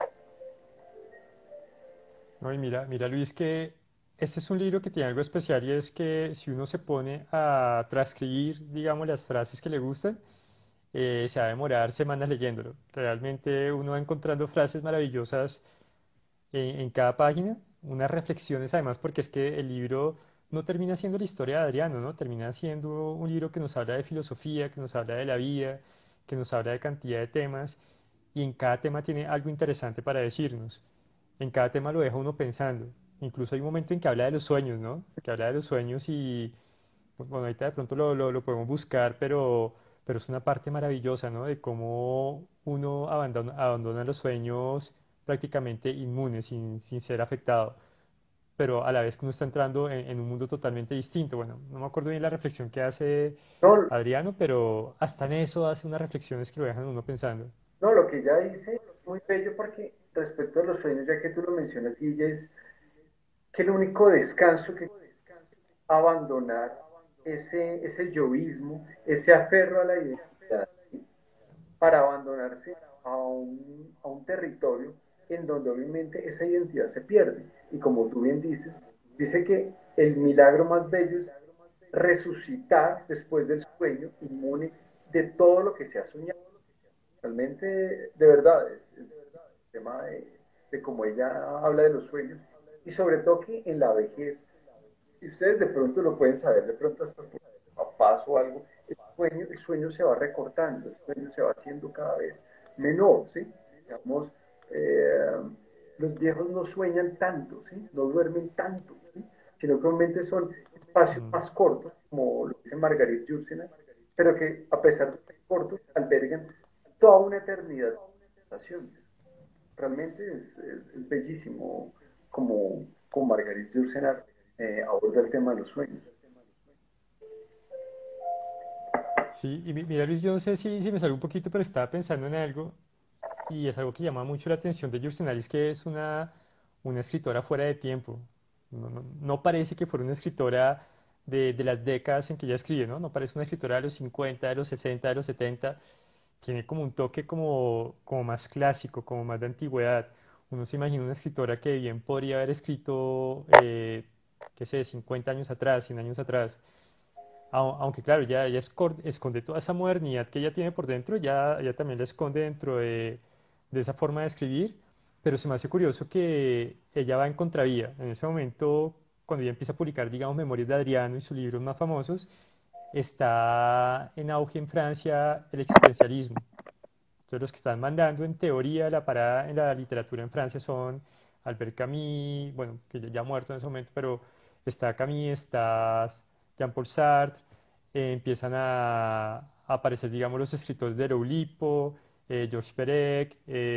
No, y mira Luis, que este es un libro que tiene algo especial y es que si uno se pone a transcribir, digamos, las frases que le gustan, se va a demorar semanas leyéndolo. Realmente uno va encontrando frases maravillosas en cada página, unas reflexiones además, porque es que el libro no termina siendo la historia de Adriano, ¿no? Termina siendo un libro que nos habla de filosofía, que nos habla de la vida, que nos habla de cantidad de temas, y en cada tema tiene algo interesante para decirnos. En cada tema lo deja uno pensando. Incluso hay un momento en que habla de los sueños, ¿no? Que habla de los sueños y, bueno, ahorita de pronto lo podemos buscar, pero es una parte maravillosa, ¿no? De cómo uno abandona los sueños prácticamente inmune, sin ser afectado, pero a la vez que uno está entrando en un mundo totalmente distinto. Bueno, no me acuerdo bien la reflexión que hace No, Adriano, pero hasta en eso hace unas reflexiones que lo dejan a uno pensando. no, lo que ya dice, muy bello porque respecto a los sueños, ya que tú lo mencionas, Guille, es que el único descanso que abandonar ese yoísmo, ese aferro a la identidad, para abandonarse a un territorio en donde obviamente esa identidad se pierde. Y como tú bien dices, dice que el milagro más bello es resucitar después del sueño, inmune de todo lo que se ha soñado. Realmente, de verdad, es el tema de cómo ella habla de los sueños y sobre todo que en la vejez, y ustedes de pronto lo pueden saber, de pronto hasta por papá paz o algo, el sueño se va recortando, el sueño se va haciendo cada vez menor, ¿sí? Digamos, eh, los viejos no sueñan tanto, ¿sí? No duermen tanto, ¿sí? Sino que realmente son espacios Mm. más cortos, como lo dice Margarit Yourcenar, pero que a pesar de ser cortos, albergan toda una eternidad de sensaciones. Realmente es bellísimo como Margarit Yourcenar aborda el tema de los sueños. Sí, y mira Luis, yo no sé si me salió un poquito, pero estaba pensando en algo y es algo que llama mucho la atención de Yursenal, es que es una escritora fuera de tiempo. No parece que fuera una escritora de las décadas en que ella escribe, ¿no? No parece una escritora de los 50, de los 60, de los 70. Tiene como un toque como más clásico, como más de antigüedad. Uno se imagina una escritora que bien podría haber escrito, qué sé, 50 años atrás, 100 años atrás. Aunque claro, ya esconde toda esa modernidad que ella tiene por dentro, ya también la esconde dentro de esa forma de escribir, pero se me hace curioso que ella va en contravía. En ese momento, cuando ella empieza a publicar, digamos, Memorias de Adriano y sus libros más famosos, está en auge en Francia el existencialismo. Entonces los que están mandando en teoría la parada en la literatura en Francia son Albert Camus, bueno, que ya ha muerto en ese momento, pero está Camus, está Jean-Paul Sartre, empiezan a aparecer, digamos, los escritores de Oulipo, Georges Perec,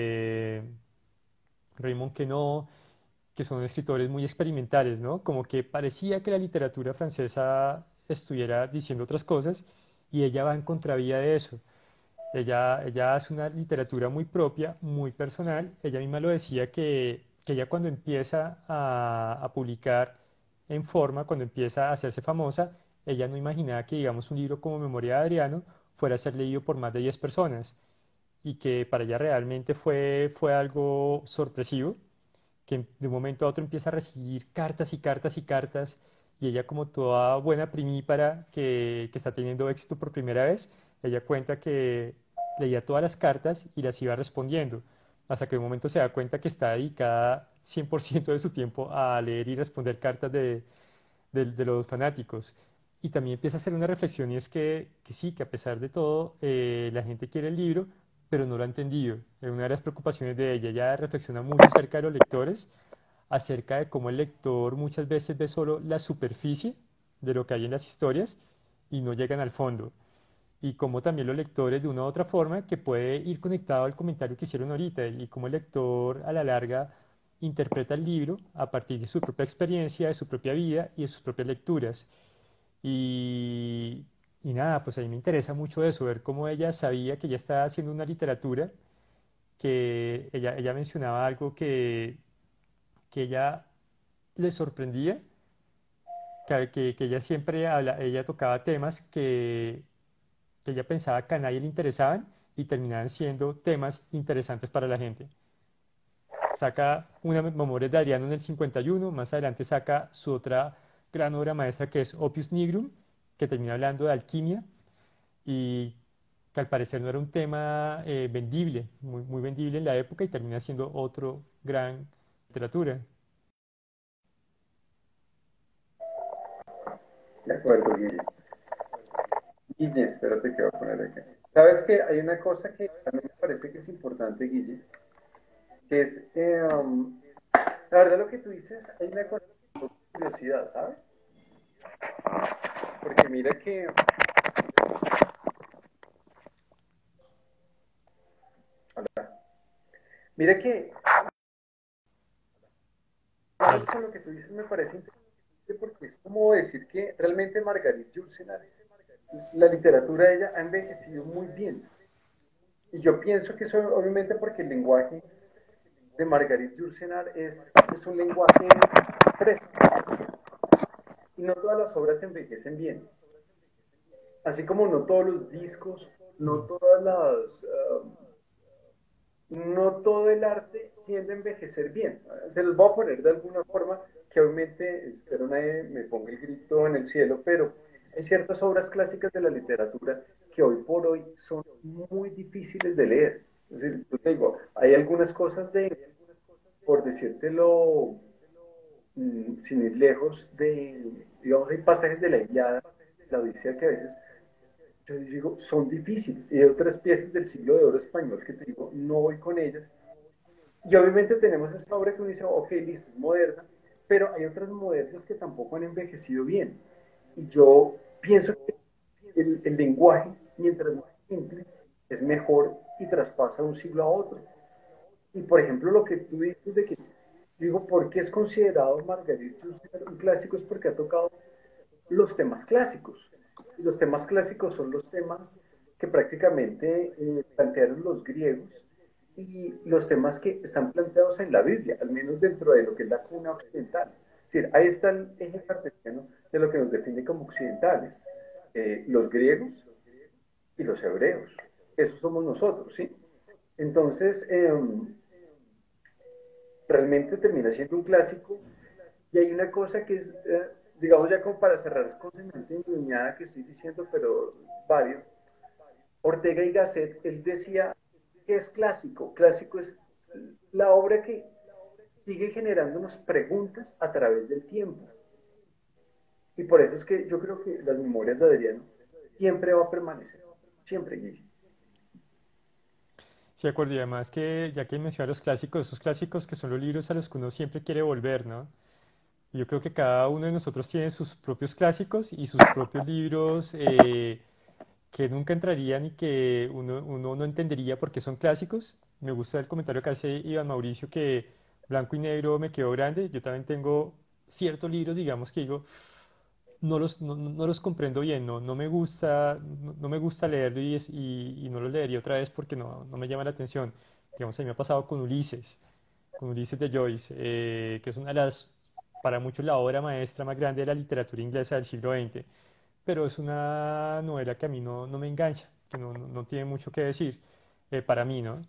Raymond Queneau, que son escritores muy experimentales, ¿no? Como que parecía que la literatura francesa estuviera diciendo otras cosas y ella va en contravía de eso. Ella hace una literatura muy propia, muy personal. Ella misma lo decía que ella cuando empieza a publicar en forma, cuando empieza a hacerse famosa, ella no imaginaba que, digamos, un libro como Memoria de Adriano fuera a ser leído por más de 10 personas y que para ella realmente fue algo sorpresivo, que de un momento a otro empieza a recibir cartas y cartas y cartas y ella como toda buena primípara que está teniendo éxito por primera vez, ella cuenta que leía todas las cartas y las iba respondiendo, hasta que de un momento se da cuenta que está dedicada 100% de su tiempo a leer y responder cartas de los fanáticos. Y también empieza a hacer una reflexión y es que sí, que a pesar de todo, la gente quiere el libro, pero no lo ha entendido. Una de las preocupaciones de ella, ella reflexiona mucho acerca de los lectores, acerca de cómo el lector muchas veces ve solo la superficie de lo que hay en las historias y no llegan al fondo. Y cómo también los lectores, de una u otra forma, que puede ir conectado al comentario que hicieron ahorita, y cómo el lector a la larga interpreta el libro a partir de su propia experiencia, de su propia vida y de sus propias lecturas. Y, y nada, pues a mí me interesa mucho eso, ver cómo ella sabía que ella estaba haciendo una literatura, que ella mencionaba algo que ella le sorprendía, que ella siempre ella tocaba temas que ella pensaba que a nadie le interesaban y terminaban siendo temas interesantes para la gente. Saca una memoria de Adriano en el 51, más adelante saca su otra gran obra maestra que es Opus Nigrum, que termina hablando de alquimia y que al parecer no era un tema vendible, muy vendible en la época y termina siendo otro gran literatura. De acuerdo, Guille. Guille, espérate que voy a poner acá. Sabes que hay una cosa que también me parece que es importante, Guille, que es, la verdad lo que tú dices, hay una cosa de curiosidad, ¿sabes? Porque mira que, mira que, vamos Dale. con lo que tú dices, me parece interesante porque es como decir que realmente Margarit Yourcenar, la literatura de ella ha envejecido muy bien. Y yo pienso que eso obviamente porque el lenguaje de Margarit Yourcenar es un lenguaje fresco y no todas las obras envejecen bien. Así como no todos los discos, no Mm. todas las, no todo el arte tiende a envejecer bien. Se los voy a poner de alguna forma que obviamente espero nadie me ponga el grito en el cielo, pero hay ciertas obras clásicas de la literatura que hoy por hoy son muy difíciles de leer. Es decir, yo te digo, hay algunas cosas por decírtelo, sin ir lejos, digamos, hay pasajes de la Ilíada la Odisea, que a veces yo digo, son difíciles. Y hay otras piezas del siglo de oro español que te digo, no voy con ellas. Y obviamente tenemos esta obra que uno dice, ok, listo, es moderna, pero hay otras modernas que tampoco han envejecido bien. Y yo pienso que el lenguaje, mientras más simple, es mejor y traspasa de un siglo a otro. Y por ejemplo, lo que tú dices de que, digo, ¿por qué es considerado Marguerite Yourcenar un clásico? Es porque ha tocado los temas clásicos. Y los temas clásicos son los temas que prácticamente plantearon los griegos y los temas que están planteados en la Biblia, al menos dentro de lo que es la cuna occidental. Es decir, ahí está el eje cartesiano de lo que nos define como occidentales. Los griegos y los hebreos. Esos somos nosotros, ¿sí? Entonces, realmente termina siendo un clásico. Y hay una cosa que es, digamos ya como para cerrar, es con semejante engañada que estoy diciendo, pero varios. Ortega y Gasset, él decía que es clásico. Clásico es la obra que sigue generándonos preguntas a través del tiempo. Y por eso es que yo creo que las memorias de Adriano siempre va a permanecer. Siempre, Guille. Sí, de acuerdo, y además que ya que menciona los clásicos, esos clásicos que son los libros a los que uno siempre quiere volver, ¿no? Yo creo que cada uno de nosotros tiene sus propios clásicos y sus propios libros que nunca entrarían y que uno no entendería por qué son clásicos. Me gusta el comentario que hace Iván Mauricio que blanco y negro me quedó grande. Yo también tengo ciertos libros, digamos, que digo, no los comprendo bien, no me gusta, no me gusta leerlo y no lo leería otra vez porque no me llama la atención. Digamos, a mí me ha pasado con Ulises de Joyce, que es una de las, para muchos, la obra maestra más grande de la literatura inglesa del siglo XX, pero es una novela que a mí no me engancha, que no tiene mucho que decir, para mí, ¿no?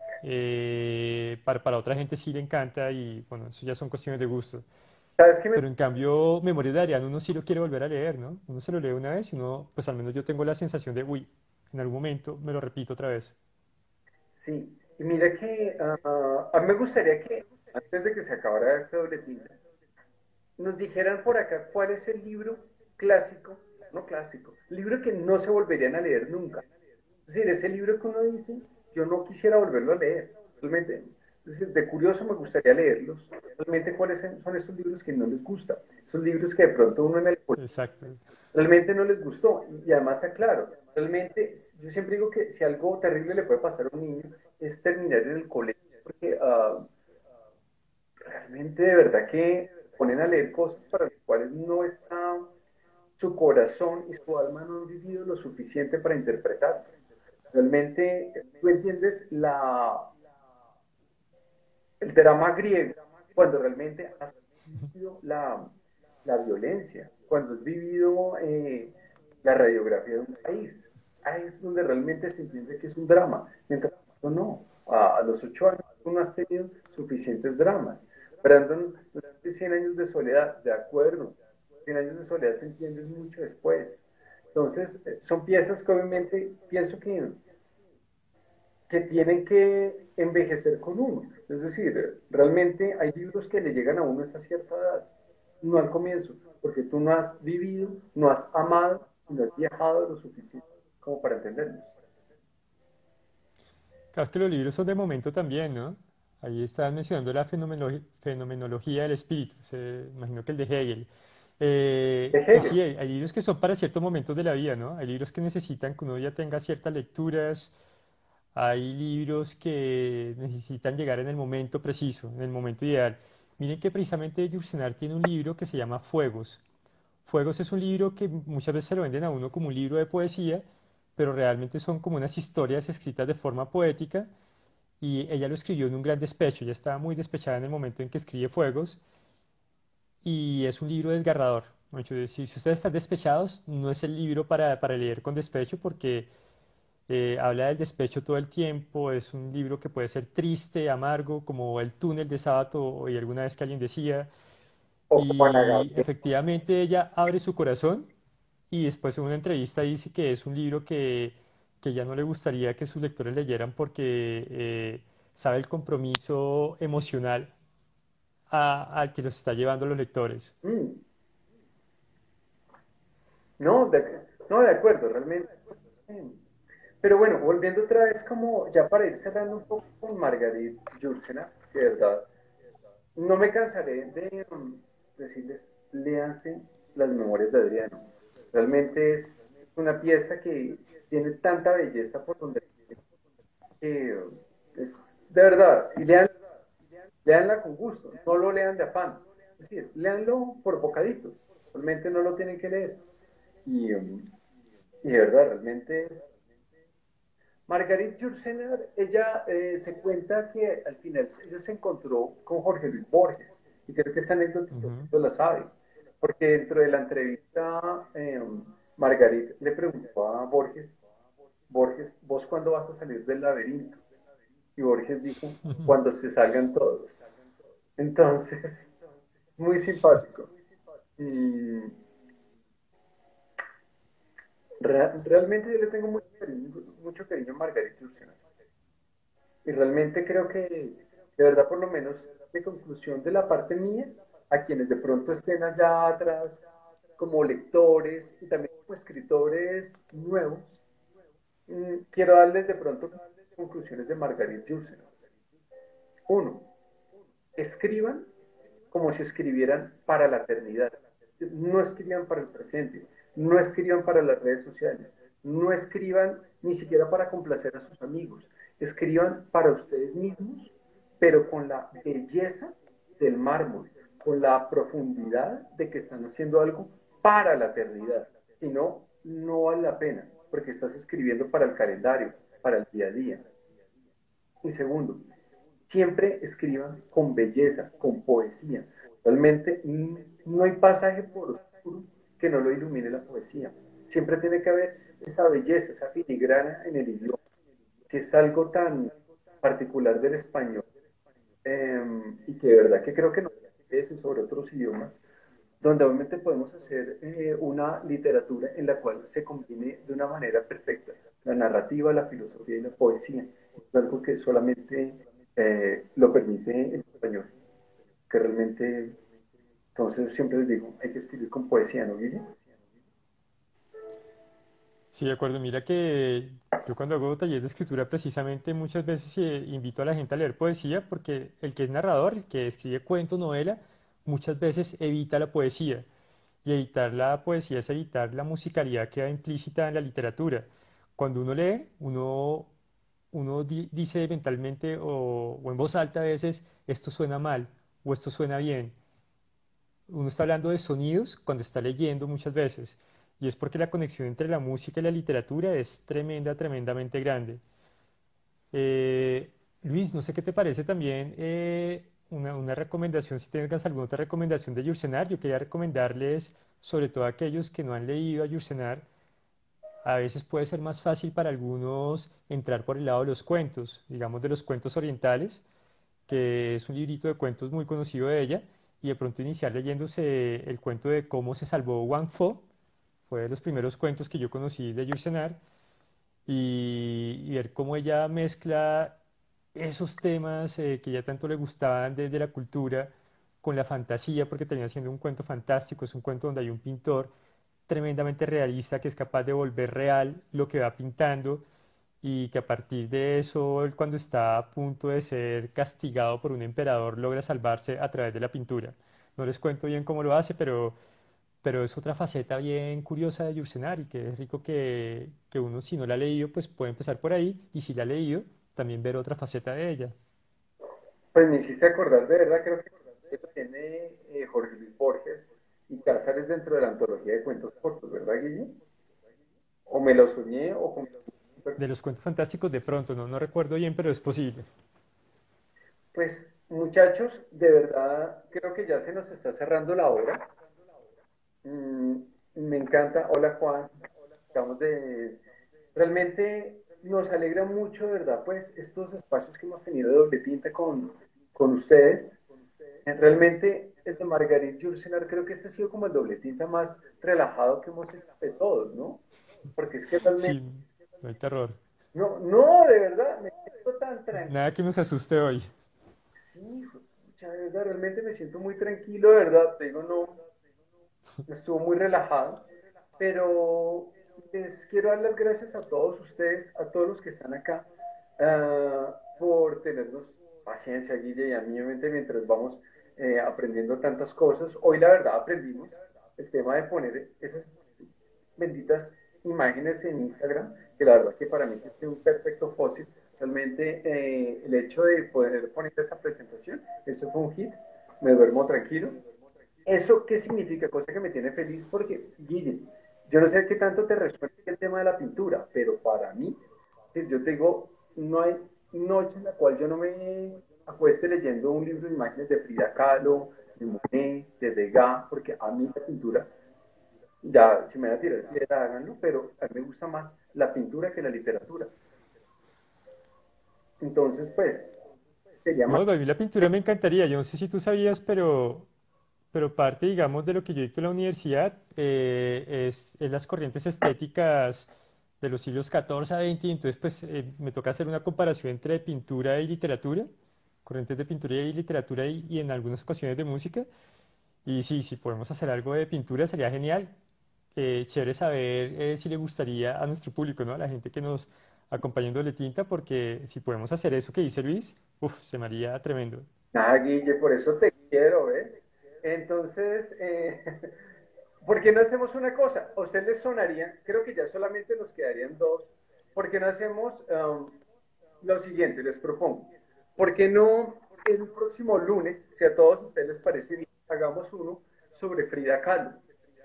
Para otra gente sí le encanta y bueno, eso ya son cuestiones de gusto. ¿Sabes qué me... Pero en cambio, Memorias de Ariano uno sí lo quiere volver a leer, ¿no? Uno se lo lee una vez y uno, pues al menos yo tengo la sensación de, uy, en algún momento me lo repito otra vez. Sí, y mira que a mí me gustaría que antes de que se acabara este doble tinta, nos dijeran por acá cuál es el libro clásico, no clásico, libro que no se volverían a leer nunca. Es decir, ese libro que uno dice, yo no quisiera volverlo a leer. Realmente, es decir, de curioso me gustaría leerlos. Realmente, ¿cuáles son esos libros que no les gusta? Esos libros que de pronto uno en el Exacto. realmente no les gustó. Y además, aclaro, realmente yo siempre digo que si algo terrible le puede pasar a un niño es terminar en el colegio, porque realmente de verdad que ponen a leer cosas para las cuales no está su corazón y su alma no han vivido lo suficiente para interpretar. Realmente tú entiendes el drama griego cuando realmente has vivido la violencia, cuando has vivido la radiografía de un país. Ahí es donde realmente se entiende que es un drama. Mientras tanto, no. A los 8 años tú no has tenido suficientes dramas. Brandon, durante 100 años de soledad, de acuerdo. 100 años de soledad se entiende mucho después. Entonces, son piezas que obviamente pienso que tienen que envejecer con uno. Es decir, realmente hay libros que le llegan a uno a esa cierta edad, no al comienzo, porque tú no has vivido, no has amado, no has viajado lo suficiente como para entenderlos. Claro que los libros son de momento también, ¿no? Ahí estás mencionando la fenomenología del espíritu, imagino que el de Hegel. De Y Hegel. sí, hay libros que son para ciertos momentos de la vida, ¿no? Hay libros que necesitan que uno ya tenga ciertas lecturas, hay libros que necesitan llegar en el momento preciso, en el momento ideal. Miren que precisamente Yursenar tiene un libro que se llama Fuegos. Fuegos es un libro que muchas veces se lo venden a uno como un libro de poesía, pero realmente son como unas historias escritas de forma poética y ella lo escribió en un gran despecho. Ella estaba muy despechada en el momento en que escribe Fuegos y es un libro desgarrador. Mucho si ustedes están despechados, no es el libro para leer con despecho porque habla del despecho todo el tiempo. Es un libro que puede ser triste, amargo, como El túnel de Sábato y alguna vez que alguien decía. O Juan Y Gabriel. efectivamente ella abre su corazón y después en una entrevista dice que es un libro que ya no le gustaría que sus lectores leyeran porque sabe el compromiso emocional al que los está llevando los lectores. Mm. No, no, de acuerdo, realmente. Pero bueno, volviendo otra vez como ya para ir cerrando un poco con Margarit Jursenar, de verdad, no me cansaré de decirles, léanse las memorias de Adriano. Realmente es una pieza que tiene tanta belleza por donde que es de verdad, y leanla con gusto, no lo lean de afán. Es decir, leanlo por bocaditos, realmente no lo tienen que leer. Y de verdad, realmente es Margarit Jursenar, ella se cuenta que al final ella se encontró con Jorge Luis Borges, y creo que esta anécdota todo el Ujú. mundo la sabe, porque dentro de la entrevista Margarit le preguntó a Borges, Borges, ¿vos cuándo vas a salir del laberinto? Y Borges dijo, cuando se salgan todos. Entonces, muy simpático. Y realmente yo le tengo mucho cariño a Margarit Jursenar. Y realmente creo que, de verdad, por lo menos, de conclusión de la parte mía, a quienes de pronto estén allá atrás como lectores y también como escritores nuevos, quiero darles de pronto conclusiones de Margarit Jursenar. Uno, escriban como si escribieran para la eternidad. No escriban para el presente, no escriban para las redes sociales, no escriban ni siquiera para complacer a sus amigos, escriban para ustedes mismos, pero con la belleza del mármol, con la profundidad de que están haciendo algo para la eternidad. Si no, no vale la pena, porque estás escribiendo para el calendario, para el día a día. Y segundo, siempre escriban con belleza, con poesía. Realmente no hay pasaje por oscuro que no lo ilumine la poesía. Siempre tiene que haber esa belleza, esa filigrana en el idioma, que es algo tan particular del español y que de verdad que creo que no es sobre otros idiomas, donde obviamente podemos hacer una literatura en la cual se combine de una manera perfecta la narrativa, la filosofía y la poesía. Es algo que solamente lo permite el español, que realmente, entonces siempre les digo, hay que escribir con poesía, ¿no, Guille? Sí, de acuerdo. Mira que yo cuando hago taller de escritura precisamente muchas veces invito a la gente a leer poesía porque el que es narrador, el que escribe cuento, novela, muchas veces evita la poesía. Y evitar la poesía es evitar la musicalidad que va implícita en la literatura. Cuando uno lee, uno dice mentalmente o en voz alta a veces, esto suena mal o esto suena bien. Uno está hablando de sonidos cuando está leyendo muchas veces. Y es porque la conexión entre la música y la literatura es tremenda, tremendamente grande. Luis, no sé qué te parece también una recomendación, si tienes alguna otra recomendación de Yursenar. Yo quería recomendarles, sobre todo a aquellos que no han leído a Yursenar, a veces puede ser más fácil para algunos entrar por el lado de los cuentos, digamos de los cuentos orientales, que es un librito de cuentos muy conocido de ella, y de pronto iniciar leyéndose el cuento de cómo se salvó Wang Fo, fue de los primeros cuentos que yo conocí de Yursenar, y ver cómo ella mezcla esos temas que ya tanto le gustaban desde la cultura con la fantasía, porque termina siendo un cuento fantástico, es un cuento donde hay un pintor tremendamente realista que es capaz de volver real lo que va pintando y que a partir de eso, él cuando está a punto de ser castigado por un emperador, logra salvarse a través de la pintura. No les cuento bien cómo lo hace, pero es otra faceta bien curiosa de Yursenar y que es rico que uno, si no la ha leído, pues puede empezar por ahí y si la ha leído, también ver otra faceta de ella. Pues me hiciste acordar, de verdad, creo que lo tiene Jorge Luis Borges y Cázares dentro de la antología de cuentos cortos, ¿verdad, Guille? O me lo soñé o con... De los cuentos fantásticos, de pronto, no recuerdo bien, pero es posible. Pues muchachos, de verdad creo que ya se nos está cerrando la hora. Mm, me encanta. Hola Juan, estamos de... Realmente nos alegra mucho, de verdad, pues estos espacios que hemos tenido de doble tinta con ustedes. Realmente el de Margarit Jursenar creo que este ha sido como el doble tinta más relajado que hemos hecho de todos, ¿no? Porque es que realmente, Sí, no hay terror. no, no, de verdad, me siento tan tranquilo. Nada que nos asuste hoy. Sí, mucha verdad, realmente me siento muy tranquilo, de verdad, te digo, no, estuvo muy relajado, pero les quiero dar las gracias a todos ustedes, a todos los que están acá, por tenernos paciencia, Guille, y a mí, obviamente, mientras vamos aprendiendo tantas cosas. Hoy, la verdad, aprendimos el tema de poner esas benditas imágenes en Instagram, que la verdad que para mí es un perfecto fósil. Realmente el hecho de poder poner esa presentación, eso fue un hit, me duermo tranquilo. ¿Eso qué significa? Cosa que me tiene feliz porque, Guille, yo no sé qué tanto te resuena el tema de la pintura, pero para mí, si yo te digo, no hay noche en la cual yo no me acueste leyendo un libro de imágenes de Frida Kahlo, de Monet, de Degas, porque a mí la pintura, ya si me van a tirar piedra, háganlo, pero a mí me gusta más la pintura que la literatura. Entonces, pues, sería No, más. a mí la pintura me encantaría. Yo no sé si tú sabías, pero parte, digamos, de lo que yo dicto en la universidad es las corrientes estéticas de los siglos XIV a XX. Entonces, pues, me toca hacer una comparación entre pintura y literatura, corrientes de pintura y literatura y en algunas ocasiones de música. Y sí, si podemos hacer algo de pintura sería genial. Chévere saber si le gustaría a nuestro público, ¿no? A la gente que nos acompaña en Doble Tinta, porque si podemos hacer eso que dice Luis, uf, se me haría tremendo. Nada, Guille, por eso te quiero, ¿ves? Entonces, ¿por qué no hacemos una cosa? ¿A usted les sonaría? Creo que ya solamente nos quedarían dos. ¿Por qué no hacemos lo siguiente? Les propongo. ¿Por qué no el próximo lunes, si a todos ustedes les parece bien, hagamos uno sobre Frida Kahlo?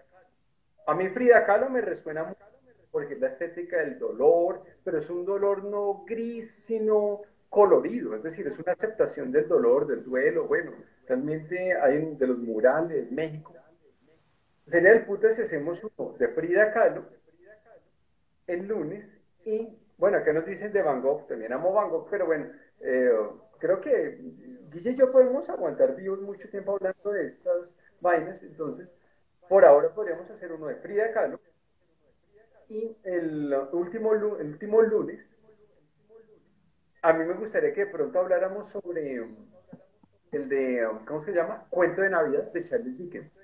A mí Frida Kahlo me resuena mucho porque es la estética del dolor, pero es un dolor no gris, sino colorido, es decir, es una aceptación del dolor, del duelo. Bueno, realmente hay de los murales, México. Sería el puta si hacemos uno de Frida Kahlo el lunes y, bueno, acá nos dicen de Van Gogh, también amo Van Gogh, pero bueno, eh, creo que Guille y yo podemos aguantar vivos mucho tiempo hablando de estas vainas, entonces por ahora podríamos hacer uno de Frida Kahlo y el último lunes, a mí me gustaría que de pronto habláramos sobre el de, ¿cómo se llama? Cuento de Navidad de Charles Dickens.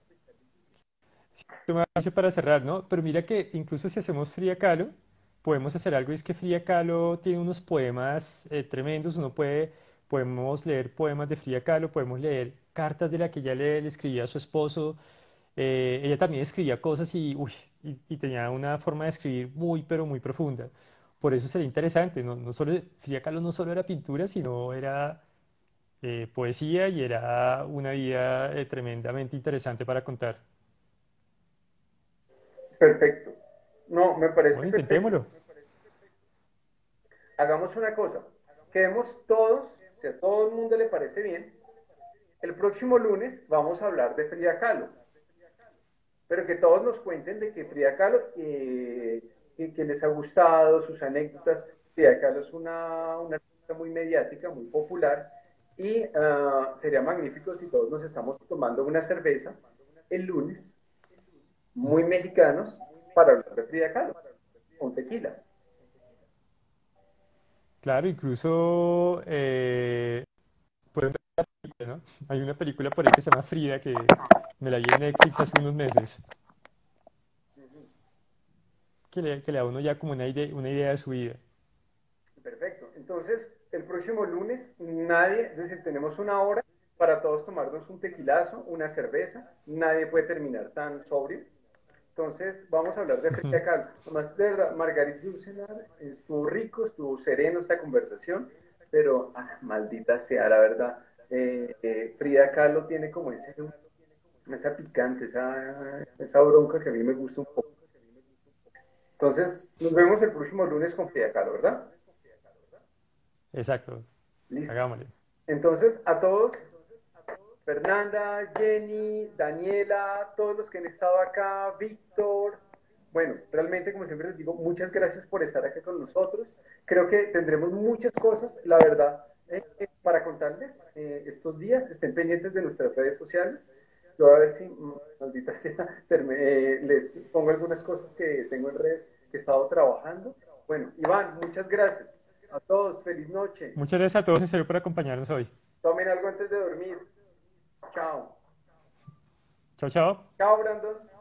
Tú me has dicho para cerrar, ¿no? Pero mira que incluso si hacemos Frida Kahlo, podemos hacer algo, y es que Frida Kahlo tiene unos poemas tremendos, podemos leer poemas de Frida Kahlo, podemos leer cartas de la que ella le escribía a su esposo. Ella también escribía cosas y tenía una forma de escribir muy, pero muy profunda. Por eso sería interesante, no solo, Frida Kahlo no solo era pintura, sino era poesía y era una vida tremendamente interesante para contar. Perfecto. No, me parece Bueno, perfecto. intentémoslo. Hagamos una cosa. Quedemos todos, si a todo el mundo le parece bien, el próximo lunes vamos a hablar de Frida Kahlo, pero que todos nos cuenten de que Frida Kahlo, que les ha gustado, sus anécdotas. Frida Kahlo es una artista muy mediática, muy popular, y sería magnífico si todos nos estamos tomando una cerveza el lunes, muy mexicanos, para hablar de Frida Kahlo, con tequila. Claro, incluso pueden ver la película, ¿no? Hay una película por ahí que se llama Frida, que me la vi en Netflix hace unos meses, que le da a uno ya como una idea de su vida. Perfecto. Entonces, el próximo lunes, nadie, es decir, tenemos una hora para todos tomarnos un tequilazo, una cerveza. Nadie puede terminar tan sobrio. Entonces, vamos a hablar de Frida Kahlo. Además, de verdad, Margarit Yourcenar, estuvo rico, estuvo sereno esta conversación, pero maldita sea, la verdad. Frida Kahlo tiene como esa picante, esa bronca que a mí me gusta un poco. Entonces, nos vemos el próximo lunes con Frida Kahlo, ¿verdad? Exacto, Listo. hagámosle. Entonces, a todos, Fernanda, Jenny, Daniela, todos los que han estado acá, Víctor. Bueno, realmente, como siempre les digo, muchas gracias por estar aquí con nosotros. Creo que tendremos muchas cosas, la verdad, para contarles estos días. Estén pendientes de nuestras redes sociales. Yo a ver si, maldita sea, les pongo algunas cosas que tengo en redes que he estado trabajando. Bueno, Iván, muchas gracias. A todos, feliz noche. Muchas gracias a todos en serio por acompañarnos hoy. Tomen algo antes de dormir. Chao. Chao, chao. Chao, Brandon.